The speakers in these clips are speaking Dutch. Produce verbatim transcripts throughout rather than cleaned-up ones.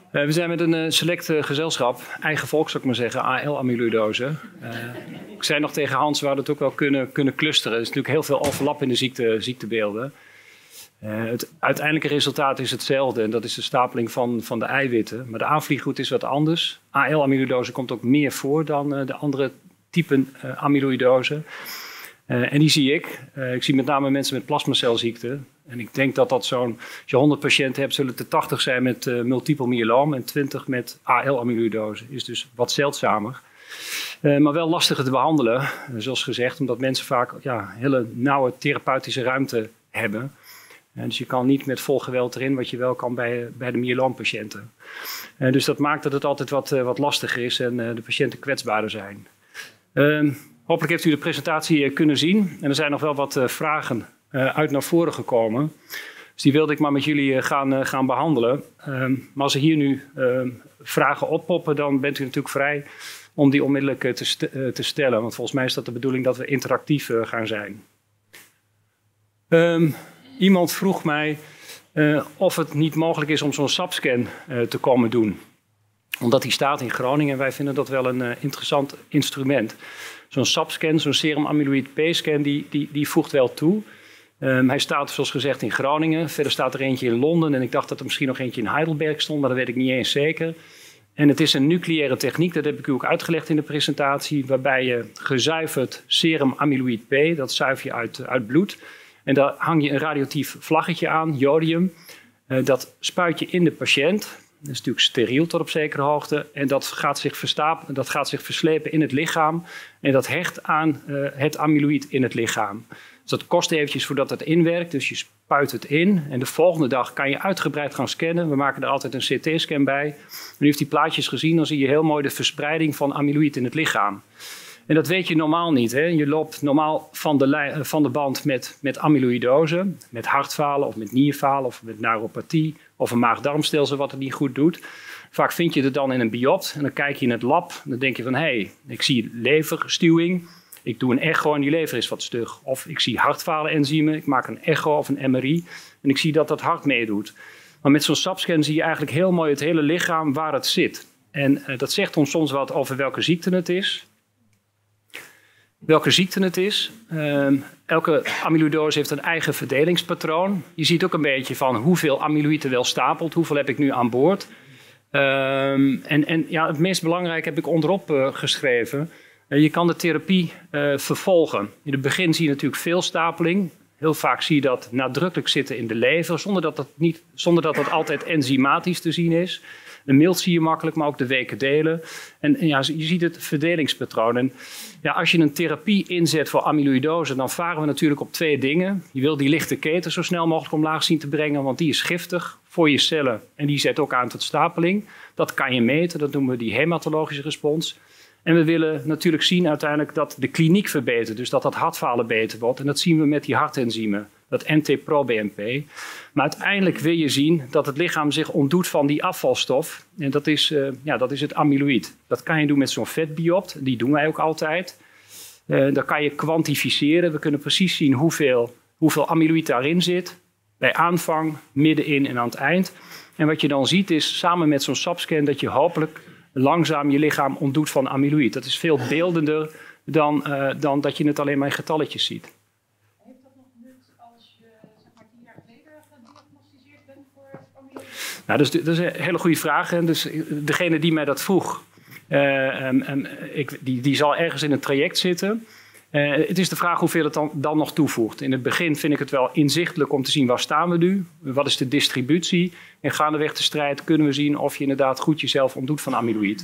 Uh, we zijn met een uh, select uh, gezelschap, eigen volk zou ik maar zeggen, A L-amyloïdose. Uh, ik zei nog tegen Hans, we hadden het ook wel kunnen, kunnen clusteren. Er is natuurlijk heel veel overlap in de ziekte, ziektebeelden. Uh, het uiteindelijke resultaat is hetzelfde en dat is de stapeling van, van de eiwitten. Maar de aanvliegroute is wat anders. A L-amyloïdose komt ook meer voor dan uh, de andere typen uh, amyloïdose. Uh, en die zie ik. Uh, ik zie met name mensen met plasmacelziekte. En ik denk dat dat zo'n, als je honderd patiënten hebt, zullen het er tachtig zijn met uh, multiple myeloom en twintig met A L-amyloïdose. Is dus wat zeldzamer. Uh, maar wel lastiger te behandelen, uh, zoals gezegd, omdat mensen vaak ja, hele nauwe therapeutische ruimte hebben. Uh, dus je kan niet met vol geweld erin, wat je wel kan bij, bij de myeloompatiënten. Uh, dus dat maakt dat het altijd wat, uh, wat lastiger is en uh, de patiënten kwetsbaarder zijn. Uh, hopelijk heeft u de presentatie uh, kunnen zien. En er zijn nog wel wat uh, vragen uh, uit naar voren gekomen. Dus die wilde ik maar met jullie uh, gaan, uh, gaan behandelen. Uh, maar als er hier nu uh, vragen oppoppen, dan bent u natuurlijk vrij om die onmiddellijk uh, te, st uh, te stellen. Want volgens mij is dat de bedoeling dat we interactief uh, gaan zijn. Um, iemand vroeg mij uh, of het niet mogelijk is om zo'n S A P-scan uh, te komen doen. Omdat die staat in Groningen en wij vinden dat wel een uh, interessant instrument. Zo'n S A P-scan, zo'n serum amyloid P-scan, die, die, die voegt wel toe. Um, hij staat zoals gezegd in Groningen. Verder staat er eentje in Londen en ik dacht dat er misschien nog eentje in Heidelberg stond, maar dat weet ik niet eens zeker. En het is een nucleaire techniek, dat heb ik u ook uitgelegd in de presentatie, waarbij je gezuiverd serum amyloid P, dat zuiver je uit, uit bloed. En daar hang je een radioactief vlaggetje aan, jodium. Uh, dat spuit je in de patiënt. Dat is natuurlijk steriel tot op zekere hoogte. En dat gaat zich verstapelen, dat gaat zich verslepen in het lichaam. En dat hecht aan uh, het amyloïd in het lichaam. Dus dat kost eventjes voordat het inwerkt. Dus je spuit het in. En de volgende dag kan je uitgebreid gaan scannen. We maken er altijd een C T-scan bij. En u heeft die plaatjes gezien. Dan zie je heel mooi de verspreiding van amyloïd in het lichaam. En dat weet je normaal niet. Hè? Je loopt normaal van de, van de band met, met amyloïdose. Met hartfalen of met nierfalen of met neuropathie. Of een maag-darmstelsel wat het niet goed doet. Vaak vind je het dan in een biopt. En dan kijk je in het lab. En dan denk je van, hé, hey, ik zie leverstuwing. Ik doe een echo en die lever is wat stug. Of ik zie hartfalenenzymen. Ik maak een echo of een M R I. En ik zie dat dat hart meedoet. Maar met zo'n S A P-scan zie je eigenlijk heel mooi het hele lichaam waar het zit. En uh, dat zegt ons soms wat over welke ziekte het is. Welke ziekte het is. Uh, elke amyloïdose heeft een eigen verdelingspatroon. Je ziet ook een beetje van hoeveel amyloïd er wel stapelt. Hoeveel heb ik nu aan boord. Uh, en en ja, het meest belangrijke heb ik onderop uh, geschreven. Uh, je kan de therapie uh, vervolgen. In het begin zie je natuurlijk veel stapeling. Heel vaak zie je dat nadrukkelijk zitten in de lever. Zonder dat dat, niet, zonder dat dat altijd enzymatisch te zien is. De mild zie je makkelijk, maar ook de weken delen. En, en ja, je ziet het verdelingspatroon. En ja, als je een therapie inzet voor amyloïdose, dan varen we natuurlijk op twee dingen. Je wil die lichte keten zo snel mogelijk omlaag zien te brengen, want die is giftig voor je cellen. En die zet ook aan tot stapeling. Dat kan je meten, dat noemen we die hematologische respons. En we willen natuurlijk zien uiteindelijk dat de kliniek verbetert. Dus dat dat hartfalen beter wordt. En dat zien we met die hartenzymen. Dat N T-pro B N P. Maar uiteindelijk wil je zien dat het lichaam zich ontdoet van die afvalstof. En dat is, uh, ja, dat is het amyloïd. Dat kan je doen met zo'n vetbiopt. Die doen wij ook altijd. Uh, dat kan je kwantificeren. We kunnen precies zien hoeveel, hoeveel amyloïd daarin zit. Bij aanvang, middenin en aan het eind. En wat je dan ziet is samen met zo'n S A P-scan dat je hopelijk langzaam je lichaam ontdoet van amyloïd. Dat is veel beeldender dan, uh, dan dat je het alleen maar in getalletjes ziet. Heeft dat nog nut als je zeg maar tien jaar geleden gediagnosticeerd bent voor amyloïd? Nou, dat is, dat is een hele goede vraag. En dus degene die mij dat vroeg, uh, um, um, ik, die, die zal ergens in een traject zitten. Uh, het is de vraag hoeveel het dan, dan nog toevoegt. In het begin vind ik het wel inzichtelijk om te zien waar staan we nu. Wat is de distributie? En gaandeweg de strijd kunnen we zien of je inderdaad goed jezelf ontdoet van amyloïd.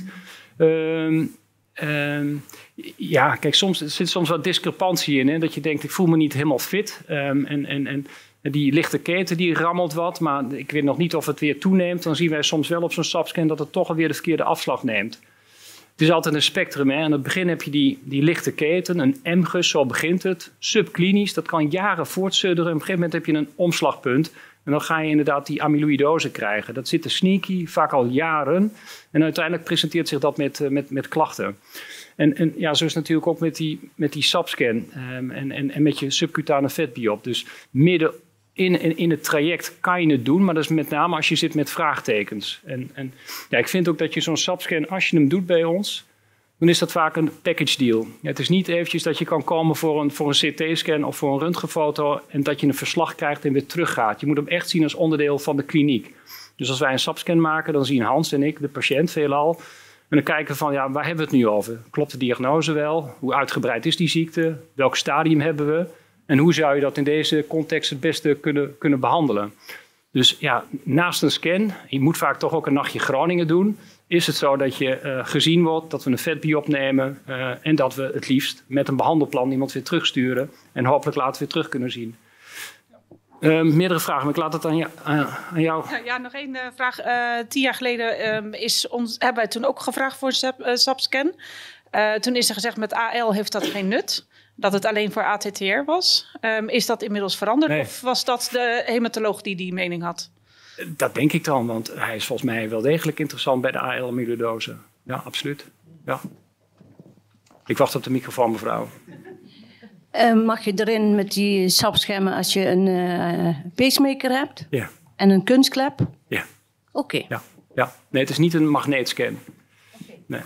Um, um, ja, kijk, soms, er zit soms wat discrepantie in. Hè, dat je denkt, ik voel me niet helemaal fit. Um, en, en, en die lichte keten die rammelt wat. Maar ik weet nog niet of het weer toeneemt. Dan zien wij soms wel op zo'n S A P-scan dat het toch alweer de verkeerde afslag neemt. Het is altijd een spectrum. Hè? Aan het begin heb je die, die lichte keten, een M G U S, zo begint het. Subklinisch, dat kan jaren voortsudderen. Op een gegeven moment heb je een omslagpunt. En dan ga je inderdaad die amyloïdose krijgen. Dat zit er sneaky, vaak al jaren. En uiteindelijk presenteert zich dat met, met, met klachten. En, en ja, zo is het natuurlijk ook met die, met die S A P-scan um, en, en, en met je subcutane vetbiop. Dus midden in, in, in het traject kan je het doen, maar dat is met name als je zit met vraagtekens. En, en ja, ik vind ook dat je zo'n S A P-scan, als je hem doet bij ons, dan is dat vaak een package deal. Ja, het is niet eventjes dat je kan komen voor een, voor een C T-scan of voor een röntgenfoto en dat je een verslag krijgt en weer teruggaat. Je moet hem echt zien als onderdeel van de kliniek. Dus als wij een S A P-scan maken, dan zien Hans en ik, de patiënt veelal, en dan kijken we van, ja, waar hebben we het nu over? Klopt de diagnose wel? Hoe uitgebreid is die ziekte? Welk stadium hebben we? En hoe zou je dat in deze context het beste kunnen, kunnen behandelen? Dus ja, naast een scan, je moet vaak toch ook een nachtje Groningen doen, is het zo dat je uh, gezien wordt, dat we een vetbiop nemen uh, en dat we het liefst met een behandelplan iemand weer terugsturen en hopelijk later weer terug kunnen zien. Uh, meerdere vragen, maar ik laat het aan, jou, uh, aan jou. Ja, ja, nog één uh, vraag. Uh, tien jaar geleden um, is ons, hebben wij toen ook gevraagd voor een uh, S A P-scan. Uh, toen is er gezegd met A L heeft dat geen nut. Dat het alleen voor A T T R was. Um, is dat inmiddels veranderd? Nee. Of was dat de hematoloog die die mening had? Dat denk ik dan, want hij is volgens mij wel degelijk interessant bij de A L-amyloidose. Ja, absoluut. Ja. Ik wacht op de microfoon, mevrouw. Uh, mag je erin met die S A P-schermen als je een uh, pacemaker hebt? Ja. En een kunstklep? Ja. Oké. Okay. Ja. Ja. Nee, het is niet een magneetscan. Okay. Nee.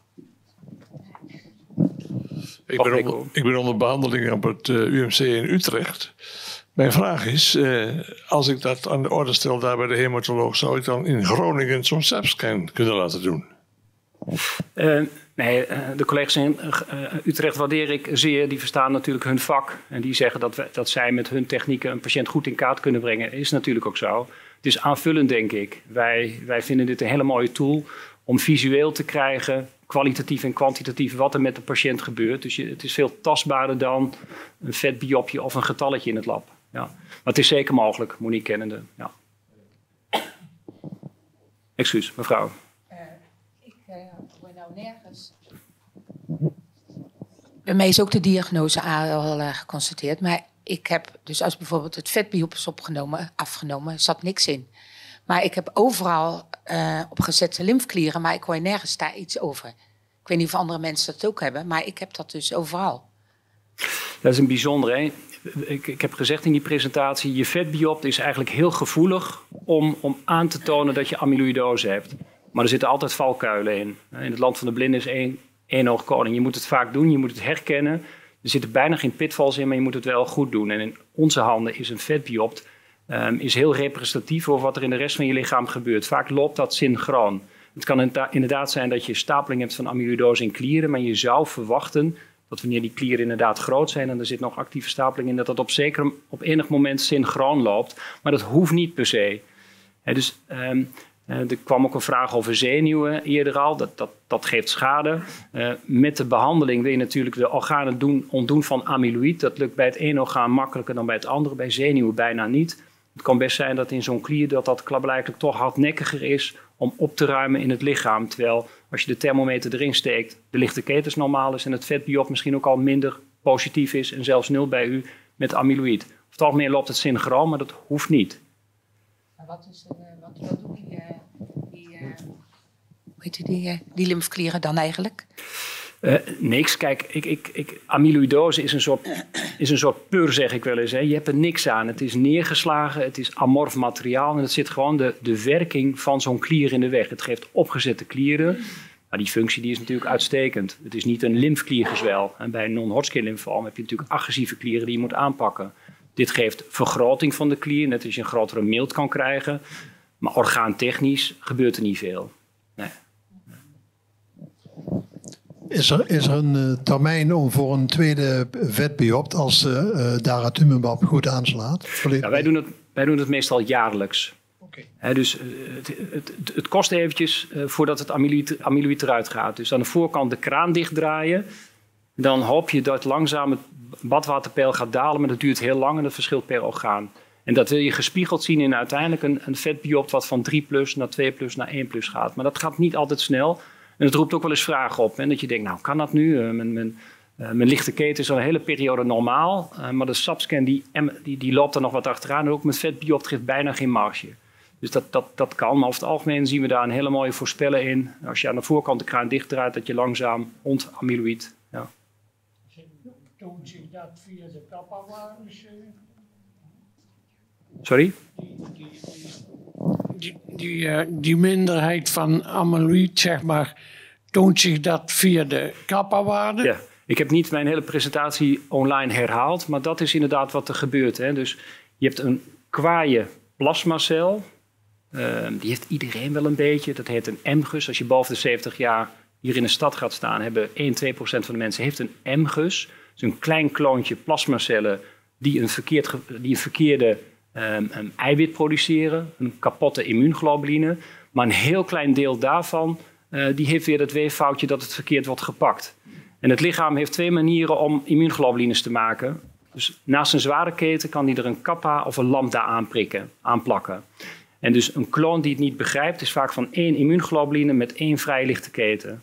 Ik ben, onder, ik ben onder behandeling op het uh, U M C in Utrecht. Mijn vraag is, uh, als ik dat aan de orde stel daar bij de hematoloog, zou ik dan in Groningen zo'n S A P-scan kunnen laten doen? Uh, nee, uh, de collega's in uh, Utrecht waardeer ik zeer. Die verstaan natuurlijk hun vak. En die zeggen dat, we, dat zij met hun technieken een patiënt goed in kaart kunnen brengen. Is natuurlijk ook zo. Het is aanvullend, denk ik. Wij, wij vinden dit een hele mooie tool om visueel te krijgen, kwalitatief en kwantitatief, wat er met de patiënt gebeurt. Dus je, het is veel tastbaarder dan een vetbiopje of een getalletje in het lab. Ja. Maar het is zeker mogelijk, Monique kennende. Ja. Excuus, mevrouw. Uh, ik uh, word nou nergens. Bij mij is ook de diagnose A L uh, geconstateerd. Maar ik heb, dus als bijvoorbeeld het vetbiop is opgenomen, afgenomen, zat niks in. Maar ik heb overal uh, opgezette lymfeklieren, maar ik hoor nergens daar iets over. Ik weet niet of andere mensen dat ook hebben, maar ik heb dat dus overal. Dat is een bijzonder, hè? Ik, ik heb gezegd in die presentatie, je vetbiopt is eigenlijk heel gevoelig om, om aan te tonen dat je amyloïdose hebt. Maar er zitten altijd valkuilen in. In het land van de blinden is één, één oog koning. Je moet het vaak doen, je moet het herkennen. Er zitten bijna geen pitfalls in, maar je moet het wel goed doen. En in onze handen is een vetbiopt um, is heel representatief voor wat er in de rest van je lichaam gebeurt. Vaak loopt dat synchroon. Het kan inderdaad zijn dat je stapeling hebt van amyloïdose in klieren, maar je zou verwachten dat wanneer die klieren inderdaad groot zijn en er zit nog actieve stapeling in, dat dat op, zeker, op enig moment synchroon loopt. Maar dat hoeft niet per se. He, dus um, uh, er kwam ook een vraag over zenuwen eerder al. Dat, dat, dat geeft schade. Uh, met de behandeling wil je natuurlijk de organen doen, ontdoen van amyloïd. Dat lukt bij het ene orgaan makkelijker dan bij het andere. Bij zenuwen bijna niet. Het kan best zijn dat in zo'n klier dat dat klaarblijkelijk toch hardnekkiger is om op te ruimen in het lichaam. Terwijl als je de thermometer erin steekt, de lichte ketens normaal is en het vetbiop misschien ook al minder positief is en zelfs nul bij u met amyloïd. Over het algemeen loopt het synchroon, maar dat hoeft niet. Maar wat, is er, wat, wat doen die, uh, die, uh, hoe heet die, uh, die lymfeklieren dan eigenlijk? Uh, niks. Kijk, ik, ik, ik, amyloïdose is een, soort, is een soort pur, zeg ik wel eens. Hè. Je hebt er niks aan. Het is neergeslagen, het is amorf materiaal en het zit gewoon de, de werking van zo'n klier in de weg. Het geeft opgezette klieren, maar die functie die is natuurlijk uitstekend. Het is niet een lymfkliergezwel. En bij een non-Hodgkin lymfoom heb je natuurlijk agressieve klieren die je moet aanpakken. Dit geeft vergroting van de klier, net als je een grotere milt kan krijgen. Maar orgaantechnisch gebeurt er niet veel. Nee. Is er, is er een uh, termijn om voor een tweede vetbiopt als uh, uh, daratumumab goed aanslaat? Ja, wij, doen het, wij doen het meestal jaarlijks. Okay. He, dus uh, het, het, het, het kost eventjes uh, voordat het amyloïd, amyloïd eruit gaat. Dus aan de voorkant de kraan dichtdraaien. Dan hoop je dat langzaam het badwaterpeil gaat dalen, maar dat duurt heel lang en dat verschilt per orgaan. En dat wil je gespiegeld zien in uiteindelijk een, een vetbiopt wat van drie plus naar twee plus naar één plus gaat. Maar dat gaat niet altijd snel. En het roept ook wel eens vragen op. En dat je denkt, nou kan dat nu? Uh, mijn, mijn, uh, mijn lichte keten is al een hele periode normaal. Uh, maar de S A P-scan die, die, die loopt er nog wat achteraan. En ook met vetbiopt geeft bijna geen marge. Dus dat, dat, dat kan. Maar over het algemeen zien we daar een hele mooie voorspellen in. Als je aan de voorkant de kraan dichtdraait, dat je langzaam ont-amyloïd. Ja. Doen zich dat via de kappa? Sorry? Die, die, uh, die minderheid van amyloïd, zeg maar, toont zich dat via de kappa-waarde? Ja, ik heb niet mijn hele presentatie online herhaald, maar dat is inderdaad wat er gebeurt. Hè. Dus je hebt een kwaaie plasmacel, uh, die heeft iedereen wel een beetje. Dat heet een M G U S. Als je boven de zeventig jaar hier in de stad gaat staan, hebben één, twee procent van de mensen heeft een M G U S. Dus een klein kloontje plasmacellen die een, verkeerd, die een verkeerde um, um, eiwit produceren, een kapotte immuunglobuline. Maar een heel klein deel daarvan, uh, die heeft weer het weeffoutje dat het verkeerd wordt gepakt. En het lichaam heeft twee manieren om immuunglobulines te maken. Dus naast een zware keten kan die er een kappa of een lambda aanprikken, aanplakken. En dus een kloon die het niet begrijpt, is vaak van één immuunglobuline met één vrij lichte keten.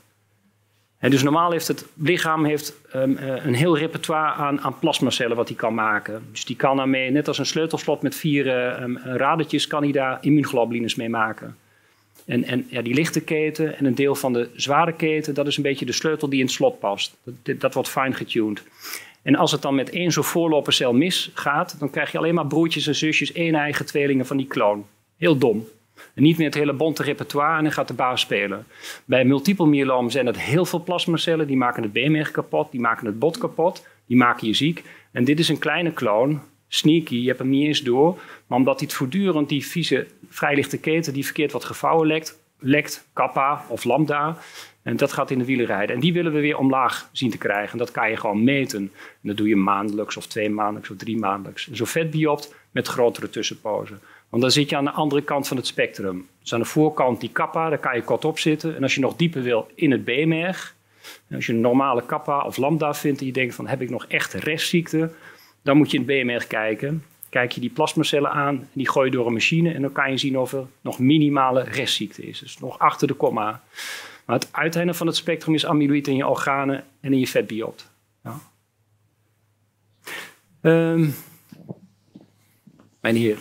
En dus normaal heeft het lichaam heeft, um, uh, een heel repertoire aan, aan plasmacellen wat hij kan maken. Dus die kan daarmee, net als een sleutelslot met vier uh, um, radertjes, kan hij daar immuunglobulines mee maken. En, en ja, die lichte keten en een deel van de zware keten, dat is een beetje de sleutel die in het slot past. Dat, dat wordt fine getuned. En als het dan met één zo'n voorlopercel misgaat, dan krijg je alleen maar broertjes en zusjes, één eigen tweelingen van die kloon. Heel dom. En niet meer het hele bonte repertoire en dan gaat de baas spelen. Bij multiple myeloom zijn het heel veel plasmacellen. Die maken het beenmerg kapot, die maken het bot kapot, die maken je ziek. En dit is een kleine kloon, sneaky, je hebt hem niet eens door. Maar omdat hij het voortdurend die vieze, vrij lichte keten die verkeerd wat gevouwen lekt, lekt kappa of lambda. En dat gaat in de wielen rijden. En die willen we weer omlaag zien te krijgen. En dat kan je gewoon meten. En dat doe je maandelijks of twee maandelijks of drie maandelijks. Zo vetbiopt met grotere tussenpozen. Want dan zit je aan de andere kant van het spectrum. Dus aan de voorkant die kappa, daar kan je kort op zitten. En als je nog dieper wil in het beenmerg, als je een normale kappa of lambda vindt en je denkt van heb ik nog echt restziekte, dan moet je in het beenmerg kijken. Kijk je die plasmacellen aan, en die gooi je door een machine en dan kan je zien of er nog minimale restziekte is. Dus nog achter de komma. Maar het uiteinde van het spectrum is amyloïd in je organen en in je vetbiopt. Ja. Um, mijn heer.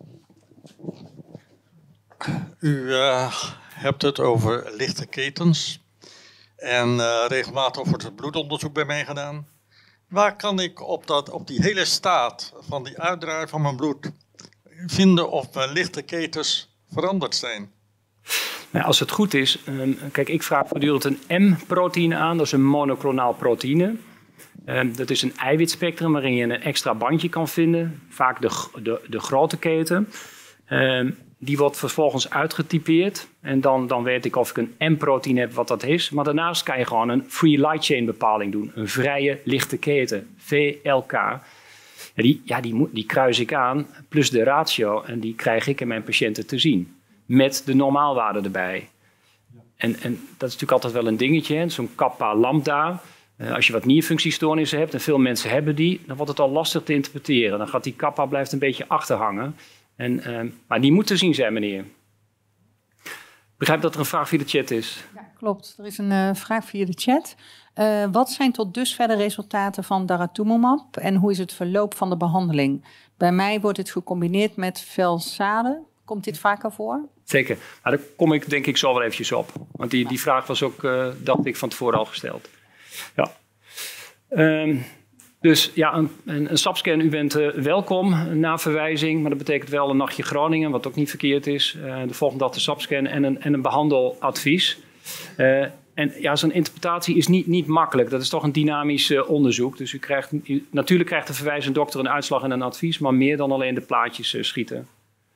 U uh, hebt het over lichte ketens en uh, regelmatig wordt het bloedonderzoek bij mij gedaan. Waar kan ik op, dat, op die hele staat van die uitdraai van mijn bloed vinden of mijn lichte ketens veranderd zijn? Nou, als het goed is, um, kijk, ik vraag voortdurend een M-proteïne aan, dat is een monoclonaal proteïne. Um, dat is een eiwitspectrum waarin je een extra bandje kan vinden, vaak de, de, de grote keten. Um, Die wordt vervolgens uitgetypeerd. En dan, dan weet ik of ik een M-proteïne heb wat dat is. Maar daarnaast kan je gewoon een free light chain bepaling doen. Een vrije lichte keten. V L K. Ja, die, ja, die, moet, die kruis ik aan. Plus de ratio. En die krijg ik in mijn patiënten te zien. Met de normaalwaarde erbij. En, en dat is natuurlijk altijd wel een dingetje. Zo'n kappa lambda. Uh, als je wat nierfunctiestoornissen hebt. En veel mensen hebben die. Dan wordt het al lastig te interpreteren. Dan gaat die kappa blijft een beetje achterhangen. En, uh, maar die moet te zien zijn, meneer. Ik begrijp dat er een vraag via de chat is. Ja, klopt. Er is een uh, vraag via de chat. Uh, wat zijn tot dusver de resultaten van daratumumab en hoe is het verloop van de behandeling? Bij mij wordt het gecombineerd met Velsade. Komt dit vaker voor? Zeker. Nou, daar kom ik denk ik zo wel eventjes op. Want die, die vraag was ook, uh, dacht ik, van tevoren al gesteld. Ja. Um, Dus ja, een, een, een S A P-scan, u bent uh, welkom na verwijzing. Maar dat betekent wel een nachtje Groningen, wat ook niet verkeerd is. Uh, de volgende dag de S A P-scan en een, en een behandeladvies. Uh, en ja, zo'n interpretatie is niet, niet makkelijk. Dat is toch een dynamisch uh, onderzoek. Dus u krijgt, u, natuurlijk krijgt de verwijzende dokter een uitslag en een advies. Maar meer dan alleen de plaatjes uh, schieten.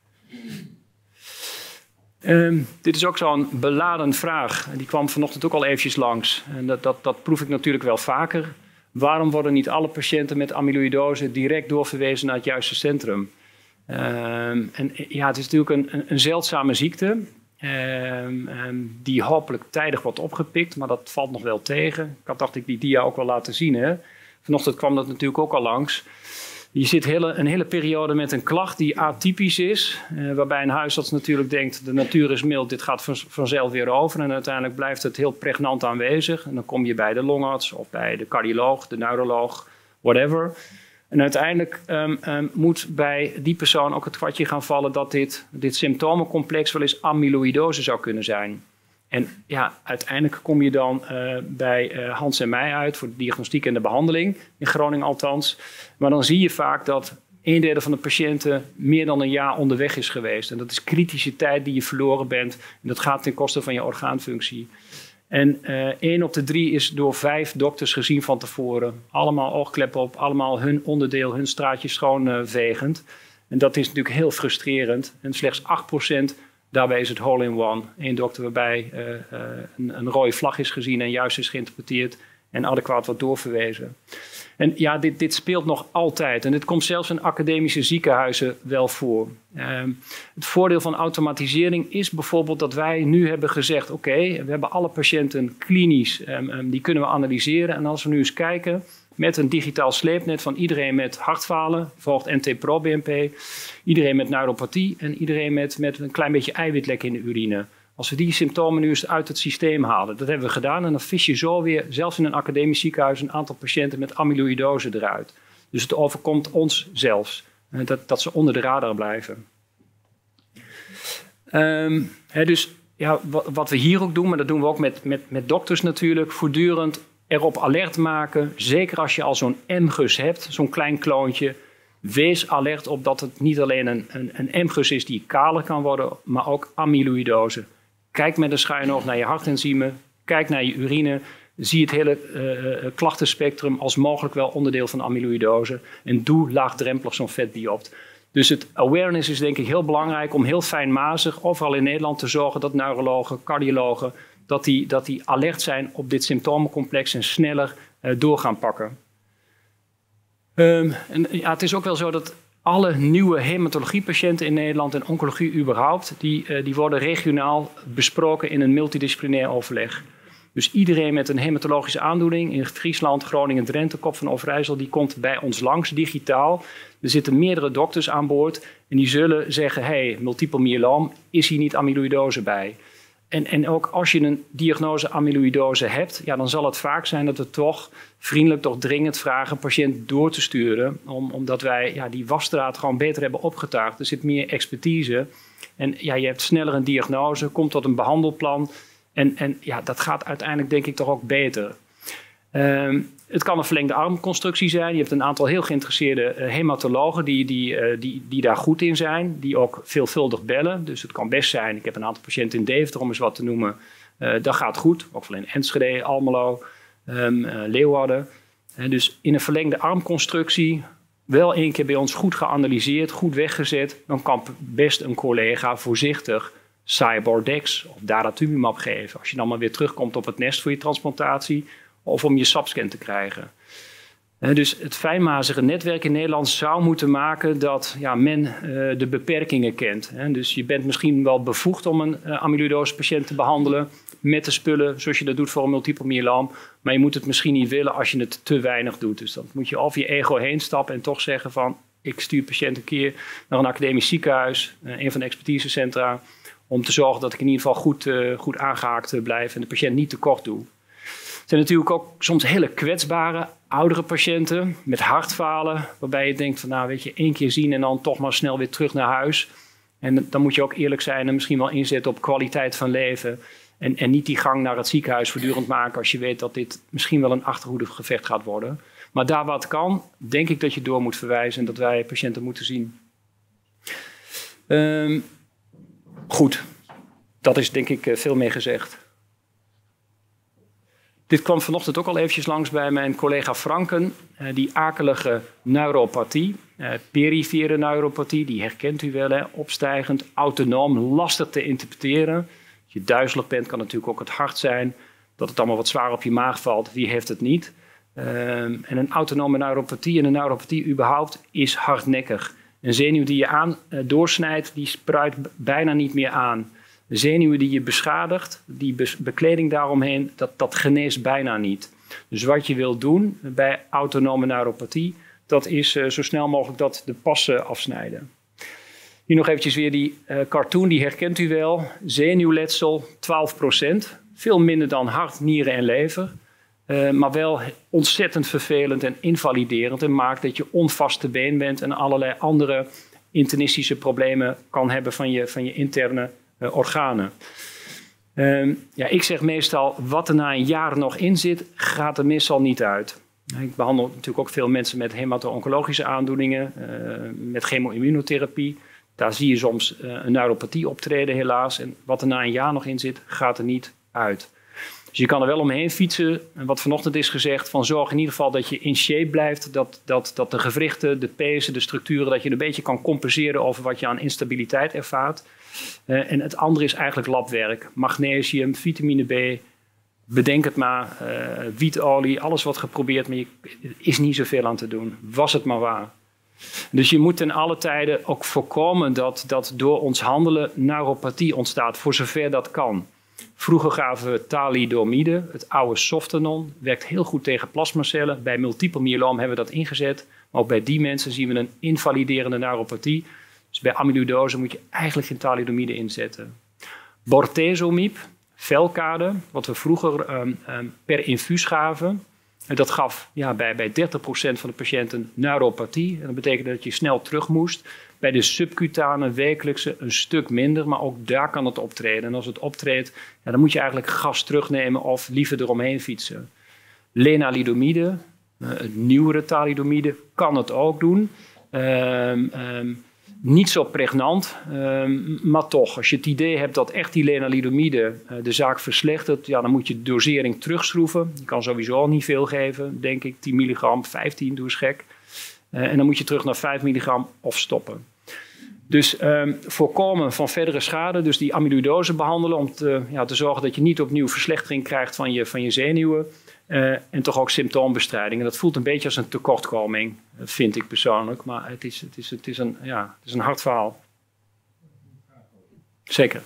Um, dit is ook zo'n beladen vraag. Die kwam vanochtend ook al eventjes langs. En dat, dat, dat proef ik natuurlijk wel vaker. Waarom worden niet alle patiënten met amyloïdose direct doorverwezen naar het juiste centrum? Um, en ja, het is natuurlijk een, een, een zeldzame ziekte. Um, um, die hopelijk tijdig wordt opgepikt, maar dat valt nog wel tegen. Ik had dacht ik die dia ook wel laten zien. Hè? Vanochtend kwam dat natuurlijk ook al langs. Je zit hele, een hele periode met een klacht die atypisch is. Uh, waarbij een huisarts natuurlijk denkt, de natuur is mild, dit gaat van, vanzelf weer over. En uiteindelijk blijft het heel pregnant aanwezig. En dan kom je bij de longarts of bij de cardioloog, de neuroloog, whatever. En uiteindelijk um, um, moet bij die persoon ook het kwartje gaan vallen dat dit, dit symptomencomplex wel eens amyloïdose zou kunnen zijn. En ja, uiteindelijk kom je dan uh, bij uh, Hans en mij uit voor de diagnostiek en de behandeling, in Groningen althans. Maar dan zie je vaak dat een derde van de patiënten meer dan een jaar onderweg is geweest. En dat is kritische tijd die je verloren bent. En dat gaat ten koste van je orgaanfunctie. En uh, één op de drie is door vijf dokters gezien van tevoren. Allemaal oogkleppen op, allemaal hun onderdeel, hun straatje schoonvegend. Uh, en dat is natuurlijk heel frustrerend. En slechts acht procent daarbij is het hole-in-one. Eén dokter waarbij uh, uh, een, een rode vlag is gezien en juist is geïnterpreteerd en adequaat wordt doorverwezen. En ja, dit, dit speelt nog altijd. En dit komt zelfs in academische ziekenhuizen wel voor. Uh, het voordeel van automatisering is bijvoorbeeld dat wij nu hebben gezegd... oké, okay, we hebben alle patiënten klinisch, um, um, die kunnen we analyseren. En als we nu eens kijken met een digitaal sleepnet van iedereen met hartfalen... volgt N T-pro B N P, iedereen met neuropathie... en iedereen met, met een klein beetje eiwitlek in de urine... Als we die symptomen nu eens uit het systeem halen, dat hebben we gedaan. En dan vis je zo weer, zelfs in een academisch ziekenhuis, een aantal patiënten met amyloïdose eruit. Dus het overkomt ons zelfs, dat, dat ze onder de radar blijven. Um, hè, dus ja, wat, wat we hier ook doen, maar dat doen we ook met, met, met dokters natuurlijk, voortdurend erop alert maken. Zeker als je al zo'n M G U S hebt, zo'n klein kloontje. Wees alert op dat het niet alleen een, een, een M G U S is die kaler kan worden, maar ook amyloïdose. Kijk met een schuin oog naar je hartenzymen. Kijk naar je urine. Zie het hele uh, klachtenspectrum als mogelijk wel onderdeel van amyloïdose. En doe laagdrempelig zo'n vetbiopt. Dus het awareness is denk ik heel belangrijk om heel fijnmazig overal in Nederland te zorgen dat neurologen, cardiologen, dat die, dat die alert zijn op dit symptomencomplex en sneller uh, door gaan pakken. Um, en, ja, het is ook wel zo dat alle nieuwe hematologiepatiënten in Nederland en oncologie überhaupt, die, uh, die worden regionaal besproken in een multidisciplinair overleg. Dus iedereen met een hematologische aandoening in Friesland, Groningen, Drenthe, Kop van Overijssel, die komt bij ons langs digitaal. Er zitten meerdere dokters aan boord en die zullen zeggen, hey, multiple myeloom, is hier niet amyloïdose bij? En, en ook als je een diagnose amyloïdose hebt, ja, dan zal het vaak zijn dat we toch vriendelijk, toch dringend vragen een patiënt door te sturen. Om, omdat wij ja, die wasstraat gewoon beter hebben opgetuigd. Er zit meer expertise. En ja, je hebt sneller een diagnose, komt tot een behandelplan. En, en ja, dat gaat uiteindelijk denk ik toch ook beter. Um, het kan een verlengde armconstructie zijn. Je hebt een aantal heel geïnteresseerde uh, hematologen die, die, uh, die, die daar goed in zijn. Die ook veelvuldig bellen. Dus het kan best zijn. Ik heb een aantal patiënten in Deventer, om eens wat te noemen. Uh, dat gaat goed. Ook wel in Enschede, Almelo, um, uh, Leeuwarden. Uh, dus in een verlengde armconstructie, wel één keer bij ons goed geanalyseerd, goed weggezet. Dan kan best een collega voorzichtig Cybordex of daratumumab geven. Als je dan maar weer terugkomt op het nest voor je transplantatie. Of om je S A P-scan te krijgen. Uh, dus het fijnmazige netwerk in Nederland zou moeten maken dat ja, men uh, de beperkingen kent. Hè. Dus je bent misschien wel bevoegd om een uh, amyloïdose patiënt te behandelen met de spullen zoals je dat doet voor een multiple myeloom. Maar je moet het misschien niet willen als je het te weinig doet. Dus dan moet je over je ego heen stappen en toch zeggen van, ik stuur patiënt een keer naar een academisch ziekenhuis, uh, een van de expertisecentra, om te zorgen dat ik in ieder geval goed, uh, goed aangehaakt blijf en de patiënt niet tekort doe. Er zijn natuurlijk ook soms hele kwetsbare oudere patiënten met hartfalen, waarbij je denkt van nou weet je, één keer zien en dan toch maar snel weer terug naar huis. En dan moet je ook eerlijk zijn en misschien wel inzetten op kwaliteit van leven. En, en niet die gang naar het ziekenhuis voortdurend maken als je weet dat dit misschien wel een achterhoedegevecht gaat worden. Maar daar waar het kan, denk ik dat je door moet verwijzen en dat wij patiënten moeten zien. Um, goed, dat is denk ik veel meer gezegd. Dit kwam vanochtend ook al eventjes langs bij mijn collega Franken. Uh, die akelige neuropathie, uh, perifere neuropathie, die herkent u wel, hè? Opstijgend, autonoom, lastig te interpreteren. Als je duizelig bent, kan natuurlijk ook het hart zijn. Dat het allemaal wat zwaar op je maag valt, wie heeft het niet? Uh, en een autonome neuropathie en een neuropathie überhaupt is hardnekkig. Een zenuw die je aan uh, doorsnijdt, die spruit bijna niet meer aan. De zenuwen die je beschadigt, die be- bekleding daaromheen, dat, dat geneest bijna niet. Dus wat je wilt doen bij autonome neuropathie, dat is uh, zo snel mogelijk dat de passen afsnijden. Hier nog eventjes weer die uh, cartoon, die herkent u wel. Zenuwletsel, twaalf procent. Veel minder dan hart, nieren en lever. Uh, maar wel ontzettend vervelend en invaliderend en maakt dat je onvaste been bent en allerlei andere internistische problemen kan hebben van je, van je interne Uh, organen. Uh, ja, ik zeg meestal, wat er na een jaar nog in zit, gaat er meestal niet uit. Ik behandel natuurlijk ook veel mensen met hemato-oncologische aandoeningen, uh, met chemo-immunotherapie. Daar zie je soms uh, een neuropathie optreden helaas. En wat er na een jaar nog in zit, gaat er niet uit. Dus je kan er wel omheen fietsen. En wat vanochtend is gezegd, van zorg in ieder geval dat je in shape blijft. Dat, dat, dat de gewrichten, de pezen, de structuren, dat je een beetje kan compenseren over wat je aan instabiliteit ervaart. Uh, en het andere is eigenlijk labwerk. Magnesium, vitamine B, bedenk het maar. Uh, wietolie, alles wat geprobeerd, maar er is niet zoveel aan te doen. Was het maar waar. Dus je moet ten alle tijden ook voorkomen dat, dat door ons handelen neuropathie ontstaat, voor zover dat kan. Vroeger gaven we thalidomide, het oude Softenon, werkt heel goed tegen plasmacellen. Bij multiple myeloom hebben we dat ingezet. Maar ook bij die mensen zien we een invaliderende neuropathie. Dus bij amyloidose moet je eigenlijk geen thalidomide inzetten. Bortezomib, Velcade, wat we vroeger um, um, per infuus gaven. En dat gaf ja, bij, bij dertig procent van de patiënten neuropathie. En dat betekende dat je snel terug moest. Bij de subcutane wekelijkse een stuk minder, maar ook daar kan het optreden. En als het optreedt, ja, dan moet je eigenlijk gas terugnemen of liever eromheen fietsen. Lenalidomide, uh, het nieuwere thalidomide, kan het ook doen. Um, um, niet zo pregnant, um, maar toch. Als je het idee hebt dat echt die lenalidomide uh, de zaak verslechtert, ja, dan moet je de dosering terugschroeven. Je kan sowieso al niet veel geven, denk ik. tien milligram, vijftien, doe eens gek. Uh, en dan moet je terug naar vijf milligram of stoppen. Dus um, voorkomen van verdere schade, dus die amyloidose behandelen om te, ja, te zorgen dat je niet opnieuw verslechtering krijgt van je, van je zenuwen. Uh, en toch ook symptoombestrijding. En dat voelt een beetje als een tekortkoming, vind ik persoonlijk. Maar het is, het is, het is, een, ja, het is een hard verhaal. Zeker.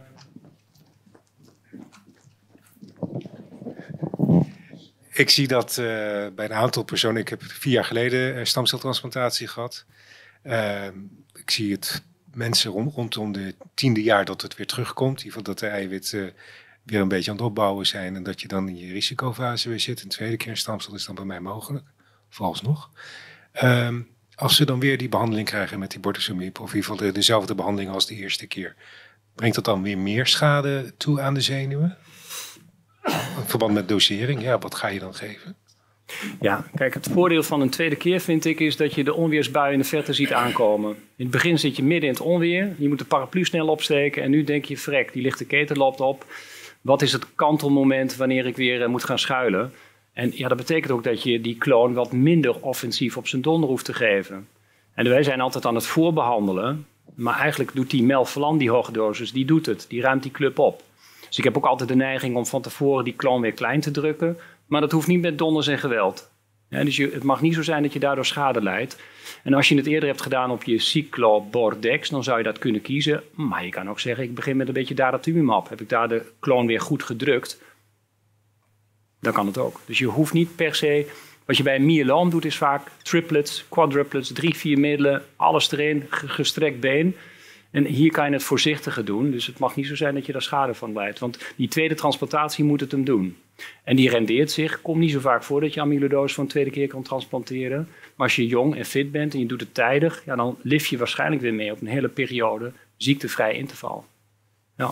Ik zie dat uh, bij een aantal personen. Ik heb vier jaar geleden uh, stamceltransplantatie gehad. Uh, ik zie het mensen rond, rondom de tiende jaar dat het weer terugkomt. In ieder geval dat de eiwitten uh, weer een beetje aan het opbouwen zijn. En dat je dan in je risicofase weer zit. Een tweede keer een stamcel is dan bij mij mogelijk. Vooralsnog. Uh, als ze dan weer die behandeling krijgen met die bortezomib. Of in ieder geval de, dezelfde behandeling als de eerste keer. Brengt dat dan weer meer schade toe aan de zenuwen? In verband met dosering, ja, wat ga je dan geven? Ja, kijk, het voordeel van een tweede keer vind ik is dat je de onweersbui in de verte ziet aankomen. In het begin zit je midden in het onweer, je moet de paraplu snel opsteken en nu denk je, vrek, die lichte keten loopt op. Wat is het kantelmoment wanneer ik weer uh, moet gaan schuilen? En ja, dat betekent ook dat je die kloon wat minder offensief op zijn donder hoeft te geven. En wij zijn altijd aan het voorbehandelen, maar eigenlijk doet die melphalan, die hoge dosis, die doet het, die ruimt die club op. Dus ik heb ook altijd de neiging om van tevoren die kloon weer klein te drukken. Maar dat hoeft niet met donders en geweld. Ja, dus je, het mag niet zo zijn dat je daardoor schade leidt. En als je het eerder hebt gedaan op je cyclobordex, dan zou je dat kunnen kiezen. Maar je kan ook zeggen, ik begin met een beetje daratumumab. Heb ik daar de kloon weer goed gedrukt, dan kan het ook. Dus je hoeft niet per se... Wat je bij een myeloom doet is vaak triplets, quadruplets, drie, vier middelen, alles erin, gestrekt been. En hier kan je het voorzichtiger doen. Dus het mag niet zo zijn dat je daar schade van leidt. Want die tweede transplantatie moet het hem doen. En die rendeert zich. Komt niet zo vaak voor dat je amyloidose voor een tweede keer kan transplanteren. Maar als je jong en fit bent en je doet het tijdig, ja, dan lift je waarschijnlijk weer mee op een hele periode ziektevrij interval. Ja.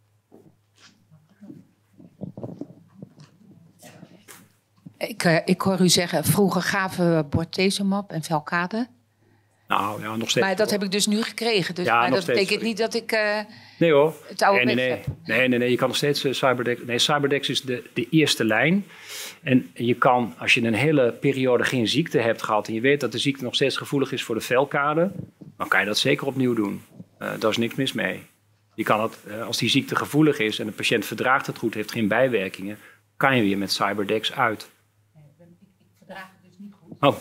Ik, uh, ik hoor u zeggen, vroeger gaven we bortezomib en Velcade. Nou ja, nog steeds. Maar dat heb ik dus nu gekregen. Dus, ja, maar dat steeds. betekent niet dat ik uh, nee, hoor. het oude nee, nee, heb. Nee, nee, nee, je kan nog steeds uh, Cyberdex... Nee, Cyberdex is de, de eerste lijn. En je kan, als je een hele periode geen ziekte hebt gehad... en je weet dat de ziekte nog steeds gevoelig is voor de Velcade... dan kan je dat zeker opnieuw doen. Uh, daar is niks mis mee. Je kan het, uh, als die ziekte gevoelig is en de patiënt verdraagt het goed... heeft geen bijwerkingen, kan je weer met Cyberdex uit. Nee, ik, ik verdraag het dus niet goed. Oh.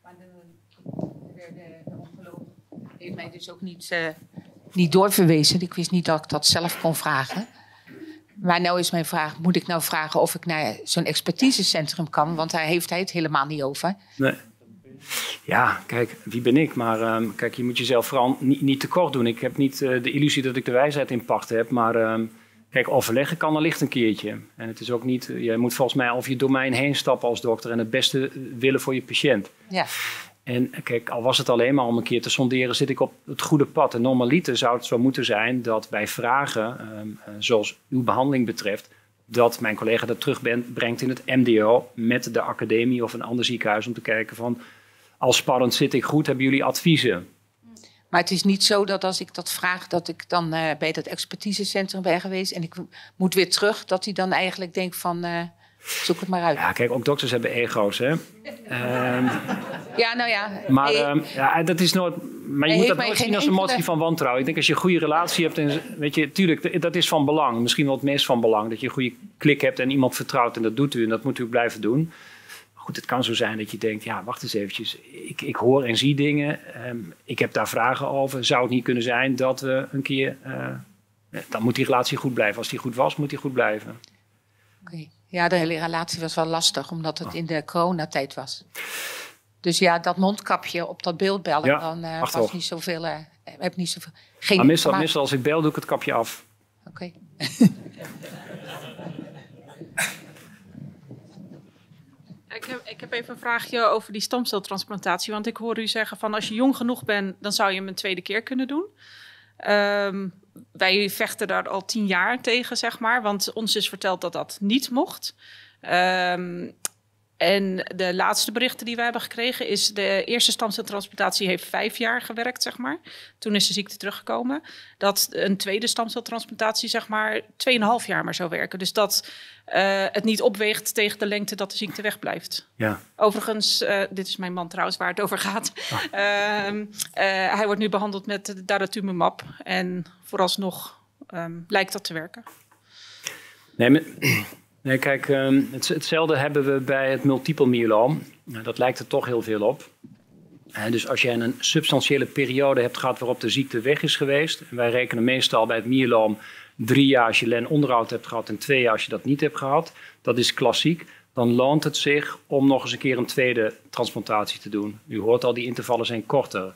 Heeft mij dus ook niet, uh, niet doorverwezen. Ik wist niet dat ik dat zelf kon vragen. Maar nou is mijn vraag, moet ik nou vragen of ik naar zo'n expertisecentrum kan? Want daar heeft hij het helemaal niet over. Nee. Ja, kijk, wie ben ik? Maar um, kijk, je moet jezelf vooral niet, niet tekort doen. Ik heb niet uh, de illusie dat ik de wijsheid in pacht heb. Maar um, kijk, overleggen kan allicht een keertje. En het is ook niet, uh, je moet volgens mij over je domein heen stappen als dokter... en het beste willen voor je patiënt. Ja. En kijk, al was het alleen maar om een keer te sonderen, zit ik op het goede pad. En normaliter zou het zo moeten zijn dat bij vragen, um, zoals uw behandeling betreft, dat mijn collega dat terugbrengt in het M D O met de academie of een ander ziekenhuis om te kijken van, als spannend zit ik goed, hebben jullie adviezen? Maar het is niet zo dat als ik dat vraag, dat ik dan uh, bij dat expertisecentrum ben geweest en ik moet weer terug, dat hij dan eigenlijk denkt van, uh, zoek het maar uit. Ja, kijk, ook dokters hebben ego's, hè? um, ja, nou ja. Maar um, ja, dat is nooit. Maar je hij moet dat nooit zien als een enkele... motie van wantrouwen. Ik denk als je een goede relatie hebt, en weet je, tuurlijk, dat is van belang. Misschien wel het meest van belang, dat je een goede klik hebt en iemand vertrouwt en dat doet u en dat moet u blijven doen. Goed, het kan zo zijn dat je denkt, ja, wacht eens eventjes. Ik, ik hoor en zie dingen. Um, ik heb daar vragen over. Zou het niet kunnen zijn dat we een keer... Uh, dan moet die relatie goed blijven. Als die goed was, moet die goed blijven. Okay. Ja, de hele relatie was wel lastig, omdat het oh. in de coronatijd was. Dus ja, dat mondkapje op dat beeld bellen, ja, dan uh, was niet zoveel... Uh, heb niet zoveel geen maar meestal, maar... meestal als ik bel, doe ik het kapje af. Oké. Okay. Ik heb, ik heb even een vraagje over die stamceltransplantatie. Want ik hoor u zeggen van als je jong genoeg bent, dan zou je hem een tweede keer kunnen doen. Um, wij vechten daar al tien jaar tegen, zeg maar. Want ons is verteld dat dat niet mocht. Um, en de laatste berichten die wij hebben gekregen is de eerste stamceltransplantatie heeft vijf jaar gewerkt, zeg maar. Toen is de ziekte teruggekomen. Dat een tweede stamceltransplantatie, zeg maar, tweeënhalf jaar maar zou werken. Dus dat uh, het niet opweegt tegen de lengte dat de ziekte wegblijft. Ja. Overigens, uh, dit is mijn man trouwens waar het over gaat. Ah. Uh, uh, hij wordt nu behandeld met daratumumab. En vooralsnog um, lijkt dat te werken. Nee, maar... Nee, kijk, um, het, hetzelfde hebben we bij het multiple myeloom. Nou, dat lijkt er toch heel veel op. Uh, dus als je een substantiële periode hebt gehad waarop de ziekte weg is geweest. En wij rekenen meestal bij het myeloom drie jaar als je len-onderhoud hebt gehad en twee jaar als je dat niet hebt gehad. Dat is klassiek. Dan loont het zich om nog eens een keer een tweede transplantatie te doen. U hoort al, die intervallen zijn korter.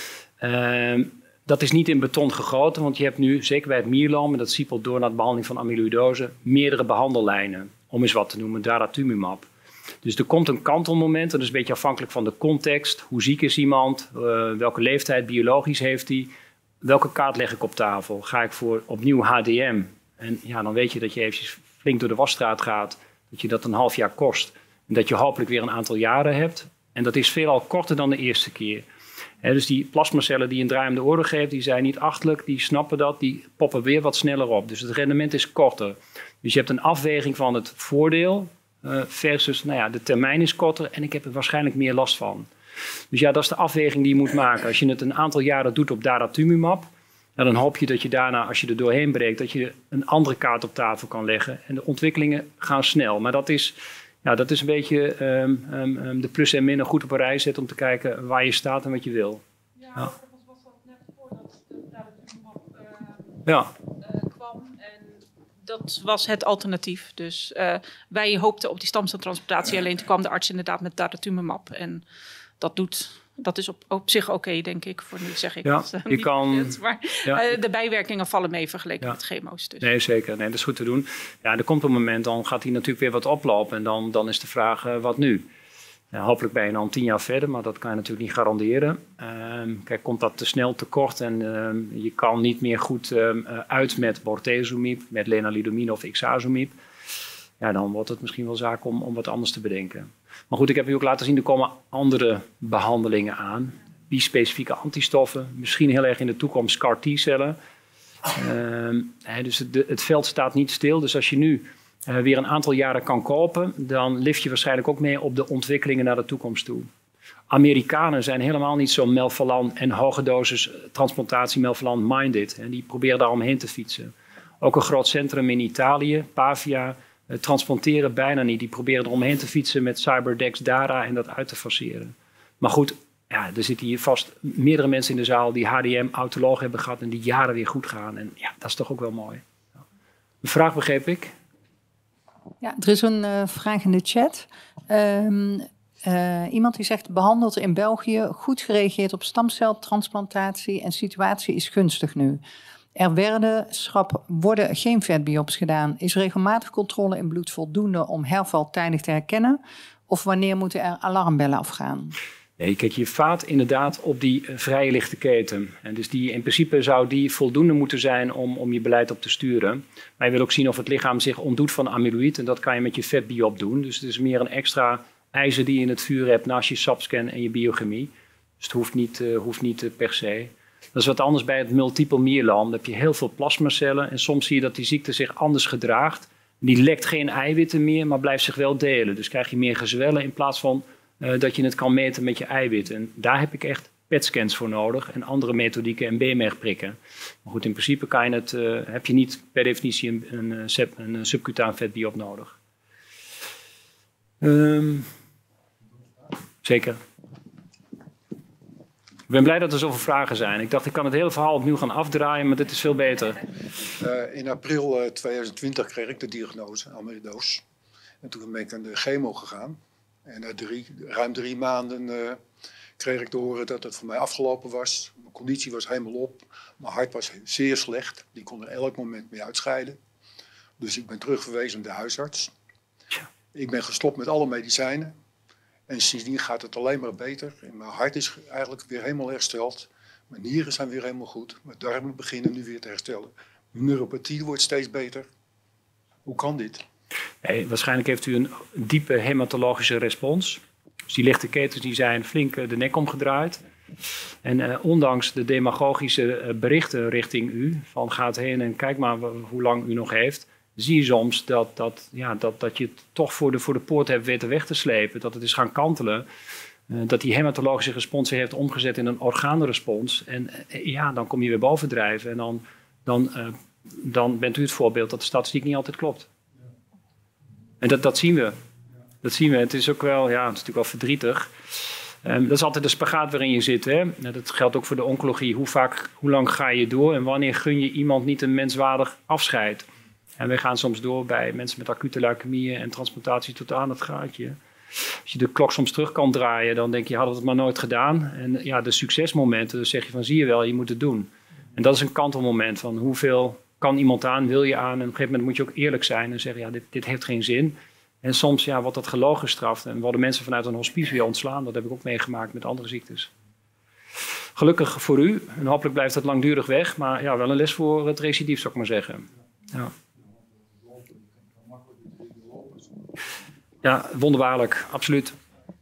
Uh, Dat is niet in beton gegoten, want je hebt nu, zeker bij het myeloom, en dat siepelt door naar de behandeling van amyloïdose, meerdere behandellijnen, om eens wat te noemen, daratumumab. Dus er komt een kantelmoment, dat is een beetje afhankelijk van de context. Hoe ziek is iemand, uh, welke leeftijd biologisch heeft hij, welke kaart leg ik op tafel? Ga ik voor opnieuw H D M? En ja, dan weet je dat je eventjes flink door de wasstraat gaat, dat je dat een half jaar kost. En dat je hopelijk weer een aantal jaren hebt. En dat is veelal korter dan de eerste keer. He, dus die plasmacellen die een draai om de oren geven, die zijn niet achterlijk, die snappen dat, die poppen weer wat sneller op. Dus het rendement is korter. Dus je hebt een afweging van het voordeel uh, versus, nou ja, de termijn is korter en ik heb er waarschijnlijk meer last van. Dus ja, dat is de afweging die je moet maken. Als je het een aantal jaren doet op daratumumab, dan hoop je dat je daarna, als je er doorheen breekt, dat je een andere kaart op tafel kan leggen. En de ontwikkelingen gaan snel. Maar dat is... Ja, dat is een beetje um, um, de plus en minnen goed op een rij zetten om te kijken waar je staat en wat je wil. Ja, ja. Overigens was dat net voordat de daratumumab uh, ja. uh, kwam. En dat was het alternatief. Dus uh, wij hoopten op die stamceltransplantatie. Alleen toen kwam de arts inderdaad met daratumumab. En dat doet... Dat is op, op zich oké, okay, denk ik. Voor nu zeg ik ja, het, uh, je kan, het, maar ja. uh, de bijwerkingen vallen mee vergeleken ja. met chemo's. Dus. Nee, zeker. Nee, dat is goed te doen. Ja, er komt een moment, dan gaat hij natuurlijk weer wat oplopen. En dan, dan is de vraag, uh, wat nu? Ja, hopelijk ben je dan tien jaar verder, maar dat kan je natuurlijk niet garanderen. Uh, kijk, komt dat te snel tekort en uh, je kan niet meer goed uh, uit met bortezomib, met lenalidomide of ixazomib. Ja, dan wordt het misschien wel zaak om, om wat anders te bedenken. Maar goed, ik heb u ook laten zien, er komen andere behandelingen aan. Bispecifieke antistoffen, misschien heel erg in de toekomst C A R T-cellen. Uh, dus het, het veld staat niet stil. Dus als je nu uh, weer een aantal jaren kan kopen, dan lift je waarschijnlijk ook mee op de ontwikkelingen naar de toekomst toe. Amerikanen zijn helemaal niet zo melphalan en hoge dosis transplantatie melphalan minded. En die proberen daar omheen te fietsen. Ook een groot centrum in Italië, Pavia, uh, transplanteren bijna niet. Die proberen er omheen te fietsen met Cyberdex, Dara en dat uit te faceren. Maar goed, ja, er zitten hier vast meerdere mensen in de zaal die H D M-autoloog hebben gehad en die jaren weer goed gaan. En ja, dat is toch ook wel mooi. Een vraag begreep ik? Ja, er is een uh, vraag in de chat. Um, uh, iemand die zegt, behandeld in België, goed gereageerd op stamceltransplantatie en situatie is gunstig nu. Er werden, schrap, worden geen vetbiops gedaan. Is regelmatig controle in bloed voldoende om herval tijdig te herkennen? Of wanneer moeten er alarmbellen afgaan? Nee, kijk, je vaart inderdaad op die uh, vrije lichte keten. En dus die, in principe zou die voldoende moeten zijn om, om je beleid op te sturen. Maar je wil ook zien of het lichaam zich ontdoet van amyloïd. En dat kan je met je vetbiop doen. Dus het is meer een extra ijzer die je in het vuur hebt naast je SAP-scan en je biochemie. Dus het hoeft niet, uh, hoeft niet uh, per se. Dat is wat anders bij het multiple myelom. Dan heb je heel veel plasmacellen. En soms zie je dat die ziekte zich anders gedraagt. Die lekt geen eiwitten meer, maar blijft zich wel delen. Dus krijg je meer gezwellen in plaats van uh, dat je het kan meten met je eiwitten. En daar heb ik echt P E T-scans voor nodig en andere methodieken en B M R-prikken. Maar goed, in principe kan je het, uh, heb je niet per definitie een, een, een, een subcutaan vetbiop nodig. Um, zeker. Ik ben blij dat er zoveel vragen zijn. Ik dacht, ik kan het hele verhaal opnieuw gaan afdraaien, maar dit is veel beter. Uh, in april uh, tweeduizend twintig kreeg ik de diagnose amyloïdoos. En toen ben ik aan de chemo gegaan. En na drie, ruim drie maanden uh, kreeg ik te horen dat het voor mij afgelopen was. Mijn conditie was helemaal op. Mijn hart was zeer slecht. Die kon er elk moment mee uitscheiden. Dus ik ben terugverwezen naar de huisarts. Ik ben gestopt met alle medicijnen. En sindsdien gaat het alleen maar beter. En mijn hart is eigenlijk weer helemaal hersteld. Mijn nieren zijn weer helemaal goed. Mijn darmen beginnen nu weer te herstellen. Mijn neuropathie wordt steeds beter. Hoe kan dit? Nee, waarschijnlijk heeft u een diepe hematologische respons. Dus die lichte ketens die zijn flink de nek omgedraaid. En uh, ondanks de demagogische uh, berichten richting u, van gaat heen en kijk maar hoe lang u nog heeft, zie je soms dat, dat, ja, dat, dat je het toch voor de, voor de poort hebt weten weg te slepen. Dat het is gaan kantelen. Uh, dat die hematologische respons heeft omgezet in een orgaanrespons. En uh, ja, dan kom je weer bovendrijven. En dan, dan, uh, dan bent u het voorbeeld dat de statistiek niet altijd klopt. En dat, dat zien we. Dat zien we. Het is ook wel, ja, het is natuurlijk wel verdrietig. Um, dat is altijd de spagaat waarin je zit. Hè? Dat geldt ook voor de oncologie. Hoe vaak, hoe lang ga je door en wanneer gun je iemand niet een menswaardig afscheid? En we gaan soms door bij mensen met acute leukemieën en transplantatie tot aan het gaatje. Als je de klok soms terug kan draaien, dan denk je, hadden we het maar nooit gedaan. En ja, de succesmomenten, dan zeg je van, zie je wel, je moet het doen. En dat is een kantelmoment van hoeveel kan iemand aan, wil je aan. En op een gegeven moment moet je ook eerlijk zijn en zeggen, ja, dit, dit heeft geen zin. En soms ja, wordt dat gelogen gestraft en worden mensen vanuit een hospice weer ontslaan. Dat heb ik ook meegemaakt met andere ziektes. Gelukkig voor u, en hopelijk blijft het langdurig weg, maar ja, wel een les voor het recidief, zou ik maar zeggen. Ja, ja wonderbaarlijk, absoluut.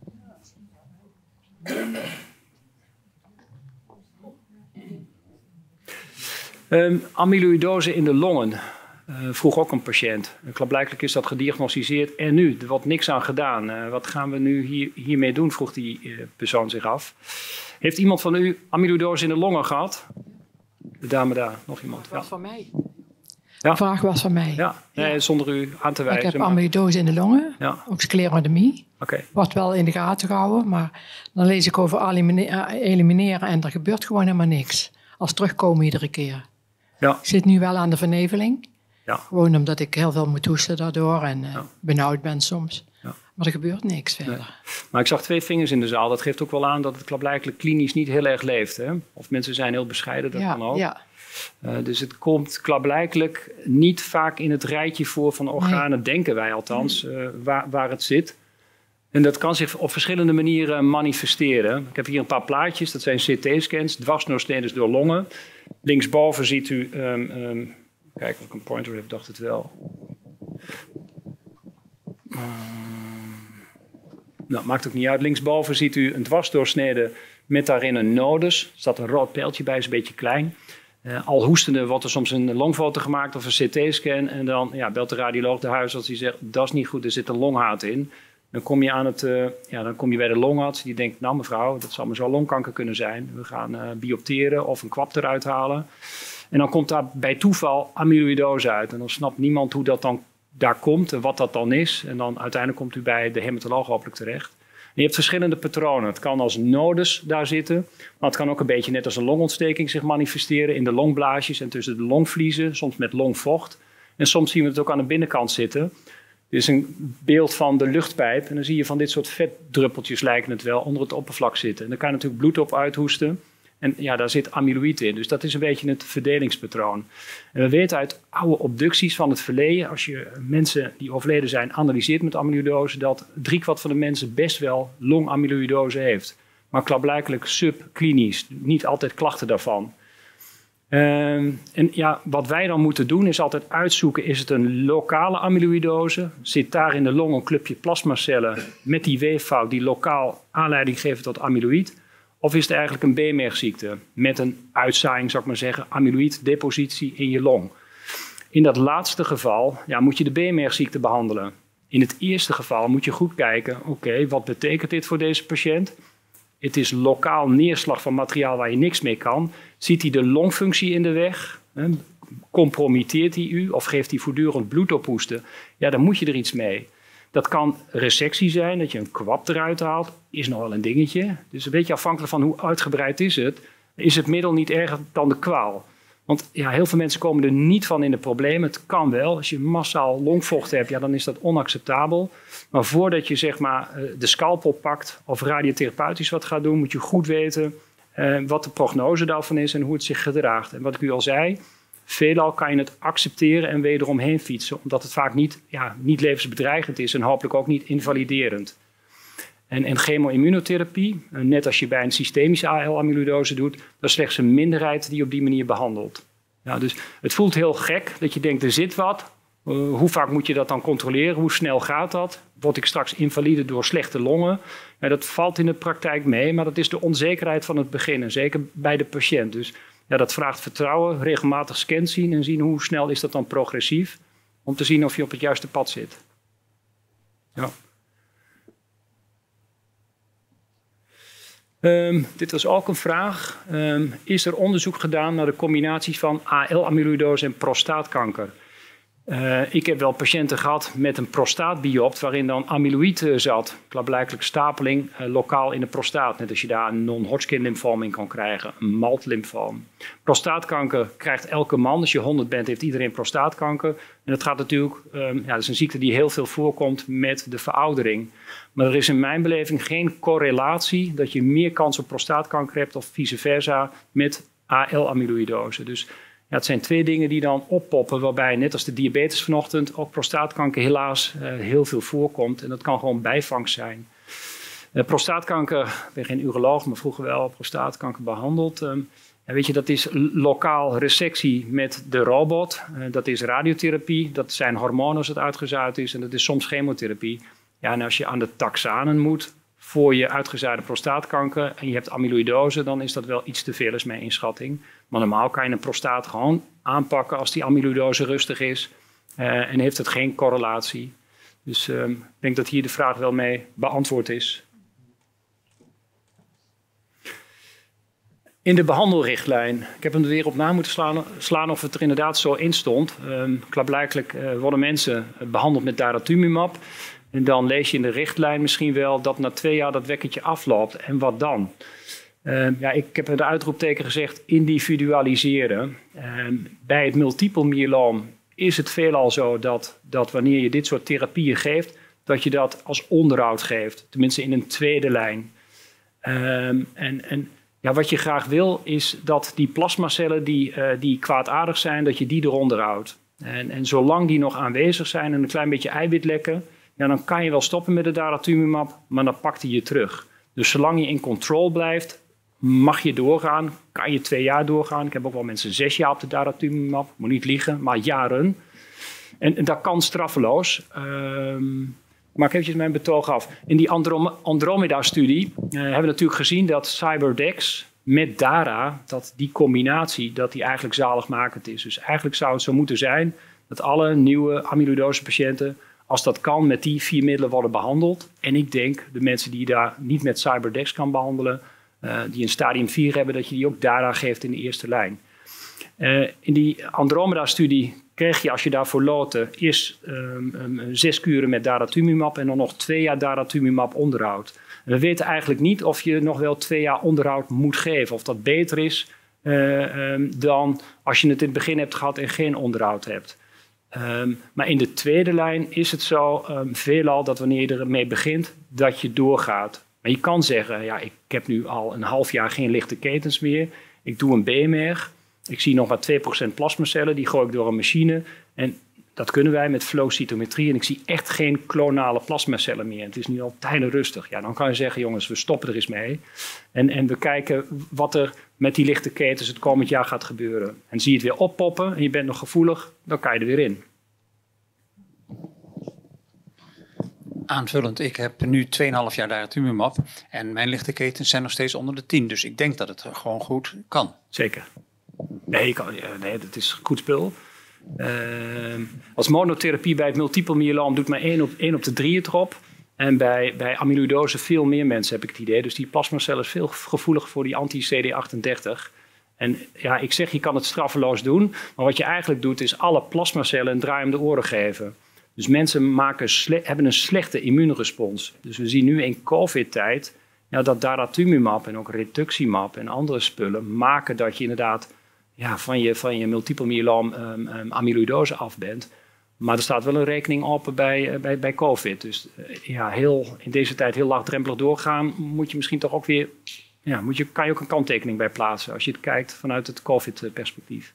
Um, amyloïdose in de longen. Uh, vroeg ook een patiënt. Klaarblijkelijk is dat gediagnosticeerd en nu, er wordt niks aan gedaan. Uh, wat gaan we nu hier, hiermee doen, vroeg die uh, persoon zich af. Heeft iemand van u amyloïdose in de longen gehad? De dame daar, nog iemand? Dat was ja. van mij. Ja. De vraag was van mij. Ja, nee, ja. Zonder u aan te wijzen. Ik heb maar... amyloïdose in de longen, ja. ook sclerodermie. Okay. Wordt wel in de gaten gehouden, maar dan lees ik over elimineren en er gebeurt gewoon helemaal niks. Als terugkomen iedere keer. Ja. Ik zit nu wel aan de verneveling. Ja. Gewoon omdat ik heel veel moet hoesten daardoor en uh, ja. benauwd ben soms. Ja. Maar er gebeurt niks verder. Nee. Maar ik zag twee vingers in de zaal. Dat geeft ook wel aan dat het klaarblijkelijk klinisch niet heel erg leeft. Hè? Of mensen zijn heel bescheiden, dat ja, kan ook. Ja. Uh, dus het komt klaarblijkelijk niet vaak in het rijtje voor van organen, nee. denken wij althans, uh, waar, waar het zit. En dat kan zich op verschillende manieren manifesteren. Ik heb hier een paar plaatjes, dat zijn C T-scans, dwarsdoorsneden door longen. Linksboven ziet u, um, um, kijk of ik een pointer heb, dacht het wel. Um, nou, maakt ook niet uit. Linksboven ziet u een dwarsdoorsnede met daarin een nodus. Er staat een rood pijltje bij, is een beetje klein. Uh, al hoestende wordt er soms een longfoto gemaakt of een C T-scan. En dan ja, belt de radioloog de huisarts die zegt, dat is niet goed, er zit een longhaat in. Dan kom je, aan het, uh, ja, dan kom je bij de longarts. Die denkt, nou mevrouw, dat zal maar zo longkanker kunnen zijn. We gaan uh, biopteren of een kwap eruit halen. En dan komt daar bij toeval amyloïdose uit. En dan snapt niemand hoe dat dan daar komt en wat dat dan is. En dan uiteindelijk komt u bij de hematoloog hopelijk terecht. En je hebt verschillende patronen. Het kan als nodus daar zitten. Maar het kan ook een beetje net als een longontsteking zich manifesteren in de longblaasjes en tussen de longvliezen. Soms met longvocht. En soms zien we het ook aan de binnenkant zitten. Dit is een beeld van de luchtpijp. En dan zie je van dit soort vetdruppeltjes lijken het wel onder het oppervlak zitten. En daar kan je natuurlijk bloed op uithoesten. En ja, daar zit amyloïd in. Dus dat is een beetje het verdelingspatroon. En we weten uit oude obducties van het verleden, als je mensen die overleden zijn analyseert met amyloïdose, dat driekwart van de mensen best wel longamyloïdose heeft. maar klaarblijkelijk subklinisch. Niet altijd klachten daarvan. Uh, en ja, wat wij dan moeten doen is altijd uitzoeken, is het een lokale amyloïdose? Zit daar in de long een clubje plasmacellen met die weeffout die lokaal aanleiding geven tot amyloïd? Of is het eigenlijk een B M R-ziekte met een uitzaaiing, zou ik maar zeggen, amyloïddepositie in je long? In dat laatste geval ja, moet je de B M R-ziekte behandelen. In het eerste geval moet je goed kijken, oké, okay, wat betekent dit voor deze patiënt? Het is lokaal neerslag van materiaal waar je niks mee kan. Ziet hij de longfunctie in de weg? Hè? Compromitteert hij u of geeft hij voortdurend bloed ophoesten? Ja, dan moet je er iets mee. Dat kan resectie zijn, dat je een kwap eruit haalt. Is nog wel een dingetje. Dus een beetje afhankelijk van hoe uitgebreid is het. Is het middel niet erger dan de kwaal? Want ja, heel veel mensen komen er niet van in de problemen. Het kan wel. Als je massaal longvocht hebt, ja, dan is dat onacceptabel. Maar voordat je zeg maar, de scalpel pakt of radiotherapeutisch wat gaat doen, moet je goed weten uh, wat de prognose daarvan is en hoe het zich gedraagt. En wat ik u al zei, veelal kan je het accepteren en wederomheen fietsen, omdat het vaak niet, ja, niet levensbedreigend is en hopelijk ook niet invaliderend. En, en chemo-immunotherapie, net als je bij een systemische A L-amyloïdose doet, dat is slechts een minderheid die op die manier behandelt. Ja, dus het voelt heel gek dat je denkt, er zit wat. Uh, hoe vaak moet je dat dan controleren? Hoe snel gaat dat? Word ik straks invalide door slechte longen? Ja, dat valt in de praktijk mee, maar dat is de onzekerheid van het begin. En zeker bij de patiënt. Dus ja, dat vraagt vertrouwen, regelmatig scans zien en zien hoe snel is dat dan progressief. Om te zien of je op het juiste pad zit. Ja. Um, dit was ook een vraag. Um, is er onderzoek gedaan naar de combinaties van A L-amyloïdose en prostaatkanker? Uh, ik heb wel patiënten gehad met een prostaatbiopt waarin dan amyloïd uh, zat. Klaarblijkelijk stapeling uh, lokaal in de prostaat. Net als je daar een non-Hodgkin lymfoom in kan krijgen, een M A L T-lymfoom. Prostaatkanker krijgt elke man. Als je honderd bent, heeft iedereen prostaatkanker. En dat gaat natuurlijk, um, ja, dat is een ziekte die heel veel voorkomt met de veroudering. Maar er is in mijn beleving geen correlatie dat je meer kans op prostaatkanker hebt of vice versa met A L-amyloïdose. Dus ja, het zijn twee dingen die dan oppoppen, waarbij net als de diabetes vanochtend ook prostaatkanker helaas uh, heel veel voorkomt. En dat kan gewoon bijvangst zijn. Uh, prostaatkanker, ik ben geen uroloog, maar vroeger wel prostaatkanker behandeld. Um, ja, weet je, dat is lokaal resectie met de robot. Uh, dat is radiotherapie, dat zijn hormonen als het uitgezaaid is en dat is soms chemotherapie. Ja, en als je aan de taxanen moet voor je uitgezaaide prostaatkanker en je hebt amyloïdose, dan is dat wel iets te veel, is mijn inschatting. Maar normaal kan je een prostaat gewoon aanpakken als die amyloïdose rustig is uh, en heeft het geen correlatie. Dus uh, ik denk dat hier de vraag wel mee beantwoord is. In de behandelrichtlijn, ik heb hem er weer op na moeten slaan, slaan of het er inderdaad zo in stond. Um, klaarblijkelijk uh, worden mensen behandeld met daratumumab. En dan lees je in de richtlijn misschien wel dat na twee jaar dat wekkertje afloopt. En wat dan? Uh, ja, ik heb in de uitroepteken gezegd individualiseren. Uh, bij het multiple myeloom is het veelal zo dat, dat wanneer je dit soort therapieën geeft, dat je dat als onderhoud geeft. Tenminste in een tweede lijn. Uh, en, en ja, wat je graag wil is dat die plasmacellen die, uh, die kwaadaardig zijn, dat je die eronder houdt. En, en zolang die nog aanwezig zijn en een klein beetje eiwit lekken, ja, dan kan je wel stoppen met de daratumumab, maar dan pakt hij je terug. Dus zolang je in control blijft, mag je doorgaan. Kan je twee jaar doorgaan. Ik heb ook wel mensen zes jaar op de daratumumab. Moet niet liegen, maar jaren. En, en dat kan straffeloos. Um, maar ik eventjes mijn betoog af. In die Androm- Andromeda-studie uh, hebben we natuurlijk gezien dat Cyberdex met Dara, dat die combinatie, dat die eigenlijk zaligmakend is. Dus eigenlijk zou het zo moeten zijn dat alle nieuwe amyloïdose patiënten, als dat kan, met die vier middelen worden behandeld. En ik denk, de mensen die je daar niet met Cyberdex kan behandelen, uh, die een stadium vier hebben, dat je die ook Dara geeft in de eerste lijn. Uh, in die Andromeda-studie kreeg je, als je daarvoor lotte, eerst um, um, zes kuren met daratumumab en dan nog twee jaar daratumumab onderhoud. En we weten eigenlijk niet of je nog wel twee jaar onderhoud moet geven. Of dat beter is uh, um, dan als je het in het begin hebt gehad en geen onderhoud hebt. Um, maar in de tweede lijn is het zo um, veelal dat wanneer je ermee begint, dat je doorgaat. Maar je kan zeggen, ja, ik heb nu al een half jaar geen lichte ketens meer. Ik doe een B M R. Ik zie nog maar twee procent plasmacellen, die gooi ik door een machine. En dat kunnen wij met flow cytometrie. En ik zie echt geen klonale plasmacellen meer. Het is nu al tijden rustig. Ja, dan kan je zeggen, jongens, we stoppen er eens mee. En, en we kijken wat er met die lichte ketens het komend jaar gaat gebeuren. En zie je het weer oppoppen en je bent nog gevoelig, dan kan je er weer in. Aanvullend, ik heb nu twee komma vijf jaar daratumumab en mijn lichte ketens zijn nog steeds onder de tien. Dus ik denk dat het gewoon goed kan. Zeker. Nee, kan, nee dat is goed spul. Uh, als monotherapie bij het multiple myeloom doet maar één op, één op de drie het erop. En bij, bij amyloidose veel meer mensen heb ik het idee. Dus die plasmacel is veel gevoeliger voor die anti-C D achtendertig. En ja, ik zeg je kan het straffeloos doen. Maar wat je eigenlijk doet is alle plasmacellen een draai om de oren geven. Dus mensen maken sle- hebben een slechte immuunrespons. Dus we zien nu in COVID-tijd ja, dat daratumumab en ook rituximab en andere spullen maken dat je inderdaad ja, van, je, van je multiple myeloom um, um, amyloidose af bent. Maar er staat wel een rekening open bij, uh, bij, bij COVID. Dus uh, ja, heel, in deze tijd heel laagdrempelig doorgaan, moet je misschien toch ook weer, ja, moet je, kan je ook een kanttekening bij plaatsen als je het kijkt vanuit het COVID-perspectief.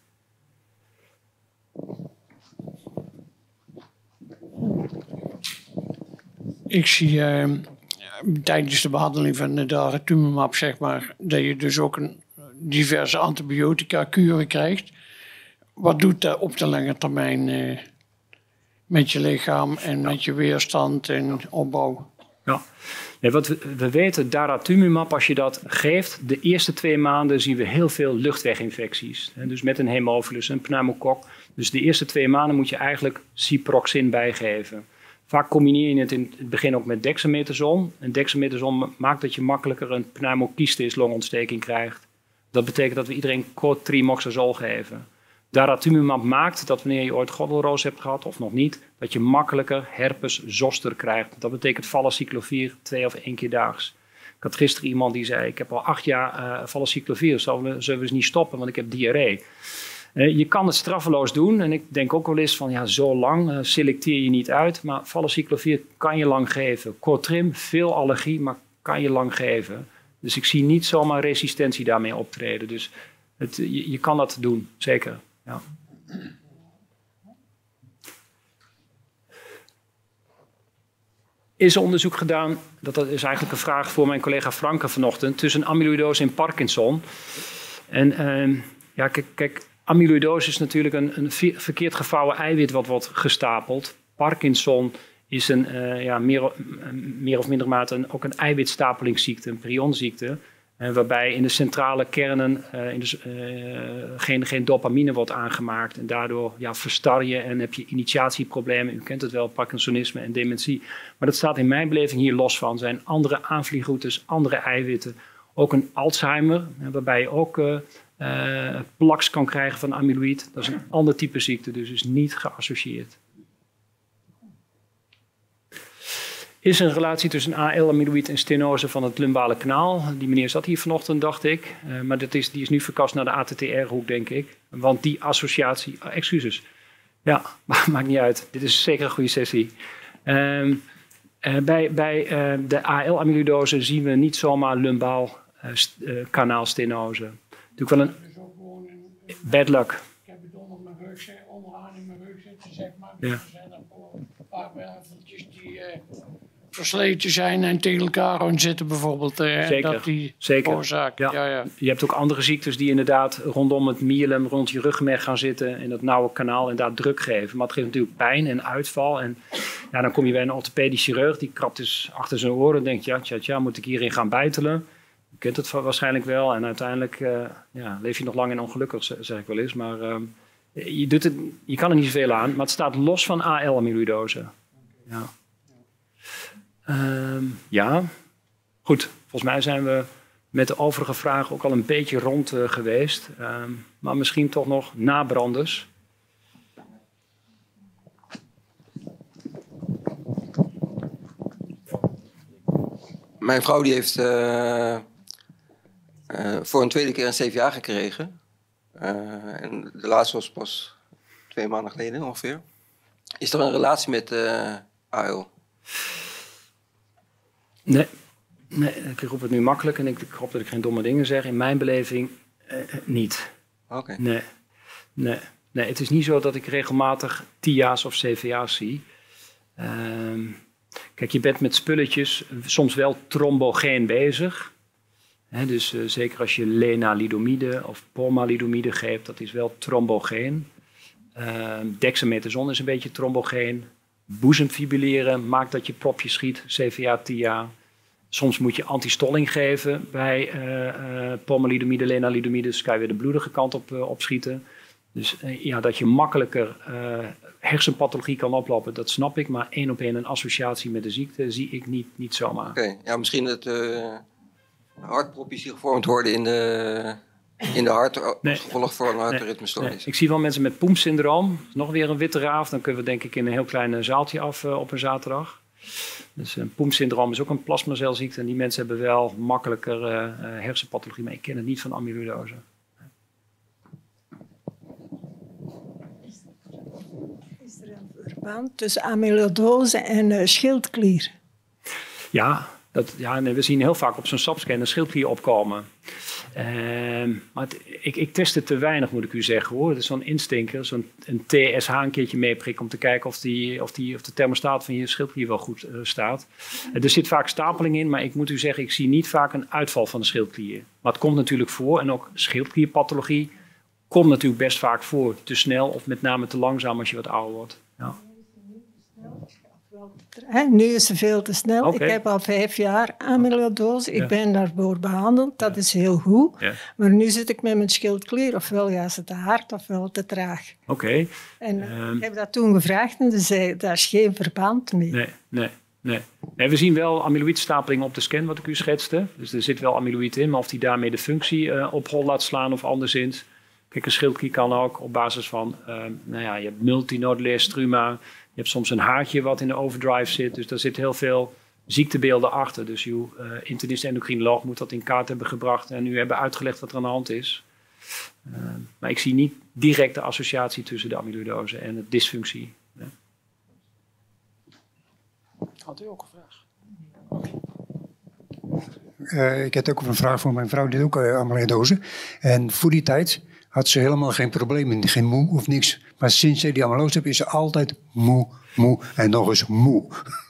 Ik zie uh, tijdens de behandeling van de daratumumab, zeg maar, dat je dus ook een diverse antibiotica kuren krijgt. Wat doet dat op de lange termijn uh, met je lichaam en ja. met je weerstand en opbouw? Ja, nee, wat we, we weten, daratumumab, als je dat geeft, de eerste twee maanden zien we heel veel luchtweginfecties. Hè, dus met een hemophilus, een pneumokok. Dus de eerste twee maanden moet je eigenlijk ciproxin bijgeven. Vaak combineer je het in het begin ook met dexamethason. En dexamethason maakt dat je makkelijker een pneumokystis longontsteking krijgt. Dat betekent dat we iedereen cotrimoxazol geven. Daratumumab maakt dat wanneer je ooit goddelroos hebt gehad of nog niet, dat je makkelijker herpes zoster krijgt. Dat betekent valacyclovir twee of één keer daags. Ik had gisteren iemand die zei, ik heb al acht jaar uh, valacyclovir, zullen we, zullen we eens niet stoppen, want ik heb diarree. Uh, je kan het straffeloos doen en ik denk ook wel eens van ja, zo lang uh, selecteer je niet uit. Maar valacyclovir kan je lang geven. Cotrim, veel allergie, maar kan je lang geven. Dus ik zie niet zomaar resistentie daarmee optreden. Dus het, je, je kan dat doen, zeker. Ja. Is er onderzoek gedaan, dat is eigenlijk een vraag voor mijn collega Franke vanochtend, tussen amyloidose en Parkinson. En uh, ja, kijk, kijk, amyloidose is natuurlijk een, een verkeerd gevouwen eiwit wat wordt gestapeld. Parkinson is een, uh, ja, meer, meer of minder mate een, ook een eiwitstapelingsziekte, een prionziekte. Uh, waarbij in de centrale kernen uh, in de, uh, geen, geen dopamine wordt aangemaakt. En daardoor ja, verstar je en heb je initiatieproblemen. U kent het wel, Parkinsonisme en dementie. Maar dat staat in mijn beleving hier los van. Er zijn andere aanvliegroutes, andere eiwitten. Ook een Alzheimer, uh, waarbij je ook uh, uh, plaks kan krijgen van amyloïd. Dat is een ander type ziekte, dus is niet geassocieerd. Is er een relatie tussen A L-amyloïd en stenose van het lumbale kanaal? Die meneer zat hier vanochtend, dacht ik. Uh, maar dat is, die is nu verkast naar de A T T R-hoek, denk ik. Want die associatie... Oh, excuses. Ja, maakt niet uit. Dit is zeker een goede sessie. Uh, uh, bij bij uh, de A L-amyloïdose zien we niet zomaar lumbaal uh, st uh, kanaalstenose. Natuurlijk wel een... Bad luck. Ik heb het onder mijn rug, onderaan in mijn rug zitten, zeg maar. Ja. Er zijn er een paar werveltjes die uh, versleten zijn en tegen elkaar aan zitten bijvoorbeeld. Uh, Zeker, dat die zeker. oorzaak. Ja. Ja, ja. Je hebt ook andere ziektes die inderdaad rondom het myelum, rond je ruggenmerg gaan zitten in dat nauwe kanaal en daar druk geven. Maar het geeft natuurlijk pijn en uitval. En ja, dan kom je bij een orthopedisch chirurg, die krabt dus achter zijn oren en denkt, ja, tja, tja, moet ik hierin gaan bijtelen? Je kent het waarschijnlijk wel. En uiteindelijk uh, ja, leef je nog lang en ongelukkig, zeg ik wel eens. Maar uh, je, doet het, je kan er niet zoveel aan. Maar het staat los van A L-amyloïdose. Ja. Uh, ja. Goed. Volgens mij zijn we met de overige vragen ook al een beetje rond uh, geweest. Uh, maar misschien toch nog nabranders. Mijn vrouw die heeft uh, uh, voor een tweede keer een C V A gekregen. Uh, en de laatste was pas twee maanden geleden ongeveer. Is er een relatie met uh, A L? Nee. nee, ik roep het nu makkelijk en ik, ik hoop dat ik geen domme dingen zeg. In mijn beleving uh, niet. Oké. Okay. Nee. nee. nee, het is niet zo dat ik regelmatig T I A's of C V A's zie. Uh, kijk, je bent met spulletjes soms wel trombogeen bezig. He, dus uh, zeker als je lenalidomide of pomalidomide geeft, dat is wel trombogeen. Uh, dexamethason is een beetje trombogeen. Boezemfibrilleren maakt dat je propje schiet, C V A, T I A. Soms moet je antistolling geven bij uh, uh, pomalidomide, lenalidomide. Dus kan je weer de bloedige kant op uh, opschieten. Dus uh, ja, dat je makkelijker uh, hersenpathologie kan oplopen, dat snap ik. Maar één op één een associatie met de ziekte zie ik niet, niet zomaar. Oké, okay. Ja, misschien dat uh, hartpropjes die gevormd worden in de, in de hart als nee. gevolg van een hartritmestoornis. Nee. Nee. Ik zie wel mensen met Poem-syndroom. Nog weer een witte raaf. Dan kunnen we denk ik in een heel klein zaaltje af uh, op een zaterdag. Dus een Poem-syndroom is ook een plasmacelziekte. En die mensen hebben wel makkelijker uh, uh, hersenpathologie. Maar ik ken het niet van amyloïdose. Is er een verband tussen amyloïdose en uh, schildklier? Ja, dat, ja nee, we zien heel vaak op zo'n SAP-scan een schildklier opkomen. Uh, maar het, ik, ik test het te weinig, moet ik u zeggen, hoor. Het is zo'n instinker, zo'n een T S H een keertje meeprikken om te kijken of, die, of, die, of de thermostaat van je schildklier wel goed uh, staat. Uh, er zit vaak stapeling in, maar ik moet u zeggen, ik zie niet vaak een uitval van de schildklier. Maar het komt natuurlijk voor, en ook schildklierpathologie komt natuurlijk best vaak voor. Te snel of met name te langzaam als je wat ouder wordt. Ja. He, nu is het veel te snel. Okay. Ik heb al vijf jaar amyloïdose. Ik ja. ben daarvoor behandeld. Dat ja. is heel goed. Ja. Maar nu zit ik met mijn schildklier. Ofwel ja, is het te hard ofwel te traag. Oké. Okay. En um, ik heb dat toen gevraagd en ze zei, daar is geen verband mee. Nee, nee, nee. nee we zien wel amyloïdstapeling op de scan, wat ik u schetste. Dus er zit wel amyloïd in, maar of die daarmee de functie uh, op hol laat slaan of anderszins. Kijk, een schildklier kan ook op basis van, uh, nou ja, je hebt multinodulair struma. Je hebt soms een haartje wat in de overdrive zit. Dus daar zit heel veel ziektebeelden achter. Dus uw uh, internist endocrinoloog moet dat in kaart hebben gebracht en u hebben uitgelegd wat er aan de hand is. Uh, maar ik zie niet direct de associatie tussen de amyloïdose en de dysfunctie. Ja. Had u ook een vraag? Uh, ik heb ook een vraag voor mijn vrouw, die ook uh, amyloïdose. En voor die tijd had ze helemaal geen problemen, geen moe of niks. Maar sinds ze die amyloïdose heeft, is ze altijd moe, moe en nog eens moe.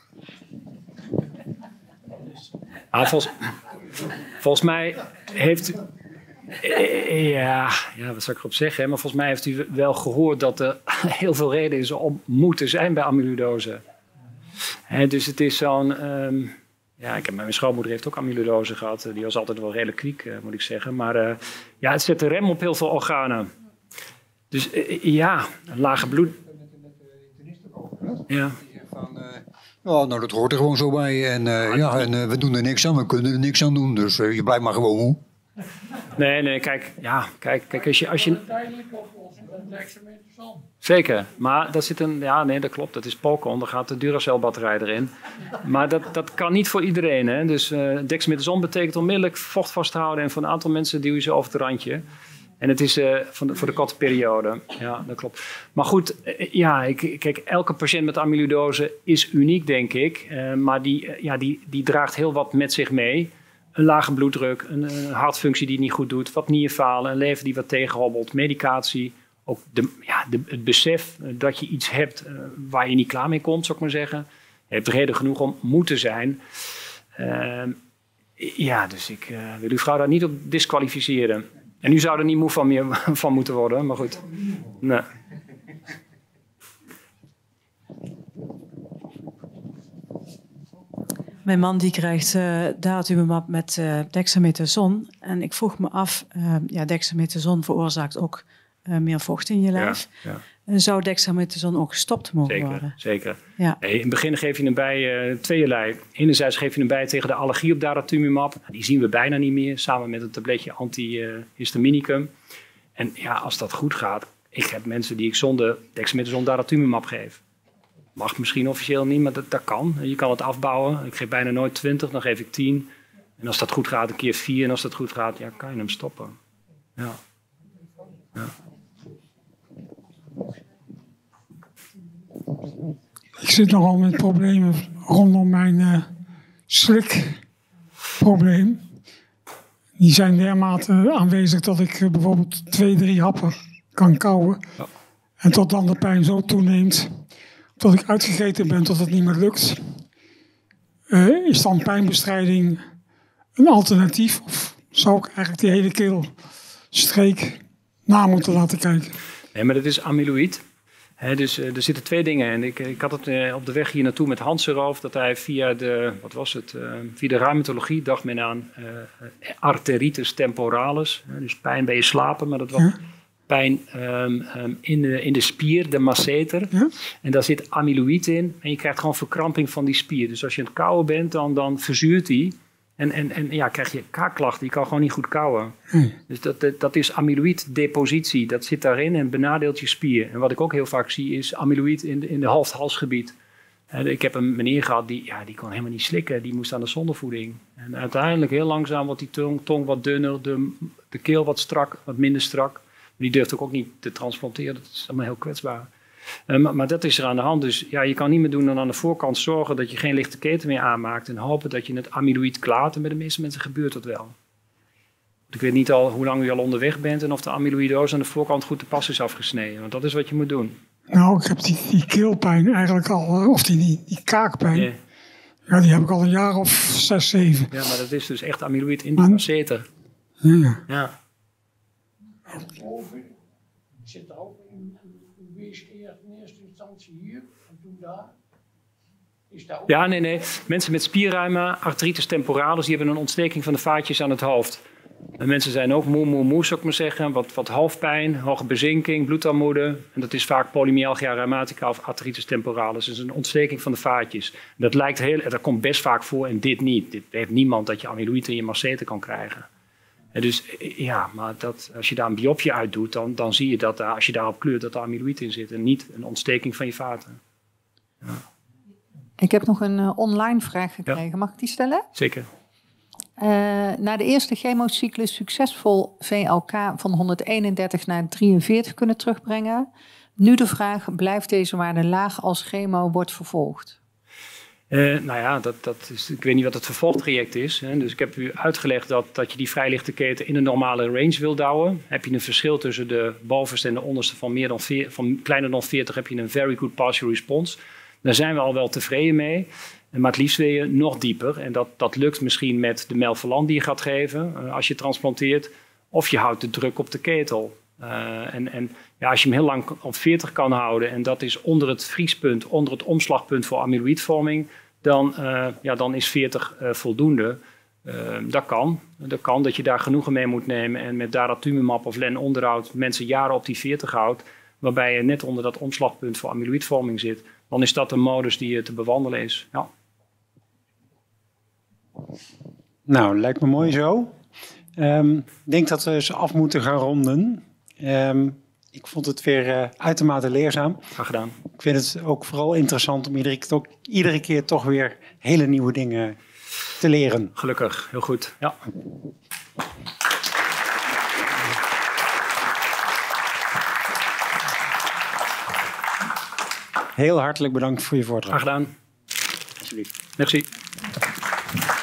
Ah, volgens, volgens mij heeft u... Ja, ja, wat zou ik erop zeggen? Maar volgens mij heeft u wel gehoord dat er heel veel reden is om moe te zijn bij amyloïdose. He, dus het is zo'n... Um, ja, ik heb, mijn schoonmoeder heeft ook amyloïdose gehad. Die was altijd wel redelijk kwiek, uh, moet ik zeggen. Maar uh, ja, het zet de rem op heel veel organen. Dus uh, ja, een lage bloed... Ja. Van, uh, oh, nou, dat hoort er gewoon zo bij. En, uh, ja, en uh, we doen er niks aan, we kunnen er niks aan doen. Dus uh, je blijft maar gewoon moe. Nee, nee, kijk, ja, kijk, kijk als je... Als je... Zeker, maar daar zit een... Ja, nee, dat klopt, dat is Polkon, daar gaat de Duracell-batterij erin. Maar dat, dat kan niet voor iedereen, hè. Dus uh, dexamethason betekent onmiddellijk vocht vasthouden en voor een aantal mensen duw je ze over het randje. En het is uh, voor, de, voor de korte periode. Ja, dat klopt. Maar goed, uh, ja, ik, kijk, elke patiënt met amyloïdose is uniek, denk ik. Uh, maar die, uh, ja, die, die draagt heel wat met zich mee. Een lage bloeddruk, een, een hartfunctie die niet goed doet, wat nierfalen, een lever die wat tegenhobbelt, medicatie. Ook de, ja, de, het besef dat je iets hebt uh, waar je niet klaar mee komt, zou ik maar zeggen. Je hebt reden genoeg om moe te zijn. Uh, ja, dus ik uh, wil uw vrouw daar niet op disqualificeren. En u zou er niet moe van, meer van moeten worden, maar goed. Nee. Mijn man die krijgt uh, daratumumab met uh, dexamethason. En ik vroeg me af, uh, ja, dexamethason veroorzaakt ook uh, meer vocht in je lijf. Ja, ja. Zou dexamethason ook gestopt mogen zeker, worden? Zeker. Ja. Nee, in het begin geef je hem bij uh, tweeërlei. Enerzijds geef je hem bij tegen de allergie op daratumumab. Die zien we bijna niet meer, samen met een tabletje antihistaminicum. En ja, als dat goed gaat, ik heb mensen die ik zonder dexamethason daratumumab geef. Mag misschien officieel niet, maar dat, dat kan. Je kan het afbouwen. Ik geef bijna nooit twintig, dan geef ik tien. En als dat goed gaat, een keer vier. En als dat goed gaat, ja, kan je hem stoppen. Ja. Ja. Ik zit nogal met problemen rondom mijn uh, slikprobleem. Die zijn dermate aanwezig dat ik uh, bijvoorbeeld twee, drie happen kan kauwen. Ja. En tot dan de pijn zo toeneemt, tot ik uitgegeten ben, tot het niet meer lukt. Uh, is dan pijnbestrijding een alternatief? Of zou ik eigenlijk die hele keelstreek na moeten laten kijken? Nee, maar dat is amyloïd. He, dus uh, er zitten twee dingen. En ik, ik had het uh, op de weg hier naartoe met Hans erover, dat hij via de, wat was het, uh, via de rheumatologie dacht men aan uh, arteritis temporalis. Uh, dus pijn bij je slapen, maar dat was ja. pijn um, um, in, de, in de spier, de masseter. Ja. En daar zit amyloïd in en je krijgt gewoon verkramping van die spier. Dus als je aan het kauwen bent, dan, dan verzuurt die. En, en, en ja, krijg je kaakklachten, je kan gewoon niet goed kauwen. Hm. Dus dat, dat, dat is amyloïddepositie, dat zit daarin en benadeelt je spier. En wat ik ook heel vaak zie is amyloïd in de, in de hoofd-halsgebied. Ik heb een meneer gehad, die, ja, die kon helemaal niet slikken, die moest aan de zondevoeding. En uiteindelijk heel langzaam wordt die tong, tong wat dunner, de, de keel wat strak, wat minder strak. Maar die durft ook, ook niet te transplanteren, dat is allemaal heel kwetsbaar. Uh, maar, maar dat is er aan de hand. Dus ja, je kan niet meer doen dan aan de voorkant zorgen dat je geen lichte keten meer aanmaakt. En hopen dat je het amyloïd klaart. En bij de meeste mensen gebeurt dat wel. Ik weet niet al hoe lang u al onderweg bent en of de amyloïdose aan de voorkant goed te pas is afgesneden. Want dat is wat je moet doen. Nou, ik heb die, die keelpijn eigenlijk al, of die, die, die kaakpijn. Yeah. Ja, die heb ik al een jaar of zes, zeven. Ja, maar dat is dus echt amyloïd in de masseter. Ja. Ja. Zit er ook in wees in eerste instantie hier en toen daar? Is dat ook... Ja, nee, nee. Mensen met spierreuma, arteritis temporalis, die hebben een ontsteking van de vaatjes aan het hoofd. En mensen zijn ook moe, moe, moe, zou ik maar zeggen. Wat, wat hoofdpijn, hoge bezinking, bloedarmoede. En dat is vaak polymyalgia rheumatica of arteritis temporalis. Dat is een ontsteking van de vaatjes. Dat, lijkt heel, dat komt best vaak voor en dit niet. Dit heeft niemand dat je amyloïd in je masseter kan krijgen. En dus ja, maar dat, als je daar een biopsie uit doet, dan, dan zie je dat daar, als je daarop kleurt, dat er amyloïd in zit. En niet een ontsteking van je vaten. Ja. Ik heb nog een uh, online vraag gekregen. Ja. Mag ik die stellen? Zeker. Uh, na de eerste chemocyclus succesvol V L K van honderdeenendertig naar drieënveertig kunnen terugbrengen. Nu de vraag, blijft deze waarde laag als chemo wordt vervolgd? Uh, nou ja, dat, dat is, ik weet niet wat het vervolgtraject is. Hè. Dus ik heb u uitgelegd dat, dat je die vrij lichte keten in een normale range wil douwen. Heb je een verschil tussen de bovenste en de onderste van, meer dan veer, van kleiner dan veertig, heb je een very good partial response. Daar zijn we al wel tevreden mee. Maar het liefst wil je nog dieper. En dat, dat lukt misschien met de melphalan die je gaat geven uh, als je transplanteert. Of je houdt de druk op de ketel. Uh, en en ja, als je hem heel lang op veertig kan houden en dat is onder het vriespunt, onder het omslagpunt voor amyloïdvorming, dan, uh, ja, dan is veertig uh, voldoende. Uh, dat kan. Dat kan dat je daar genoegen mee moet nemen en met daratumumab of len-onderhoud mensen jaren op die veertig houdt, waarbij je net onder dat omslagpunt voor amyloïdvorming zit. Dan is dat een modus die te bewandelen is. Ja. Nou, lijkt me mooi zo. Ik um, denk dat we ze af moeten gaan ronden. Um, ik vond het weer uh, uitermate leerzaam. Graag gedaan. Ik vind het ook vooral interessant om iedere, to- iedere keer toch weer hele nieuwe dingen te leren. Gelukkig, heel goed. Ja. Heel hartelijk bedankt voor je voordracht. Graag gedaan. Alsjeblieft. Merci.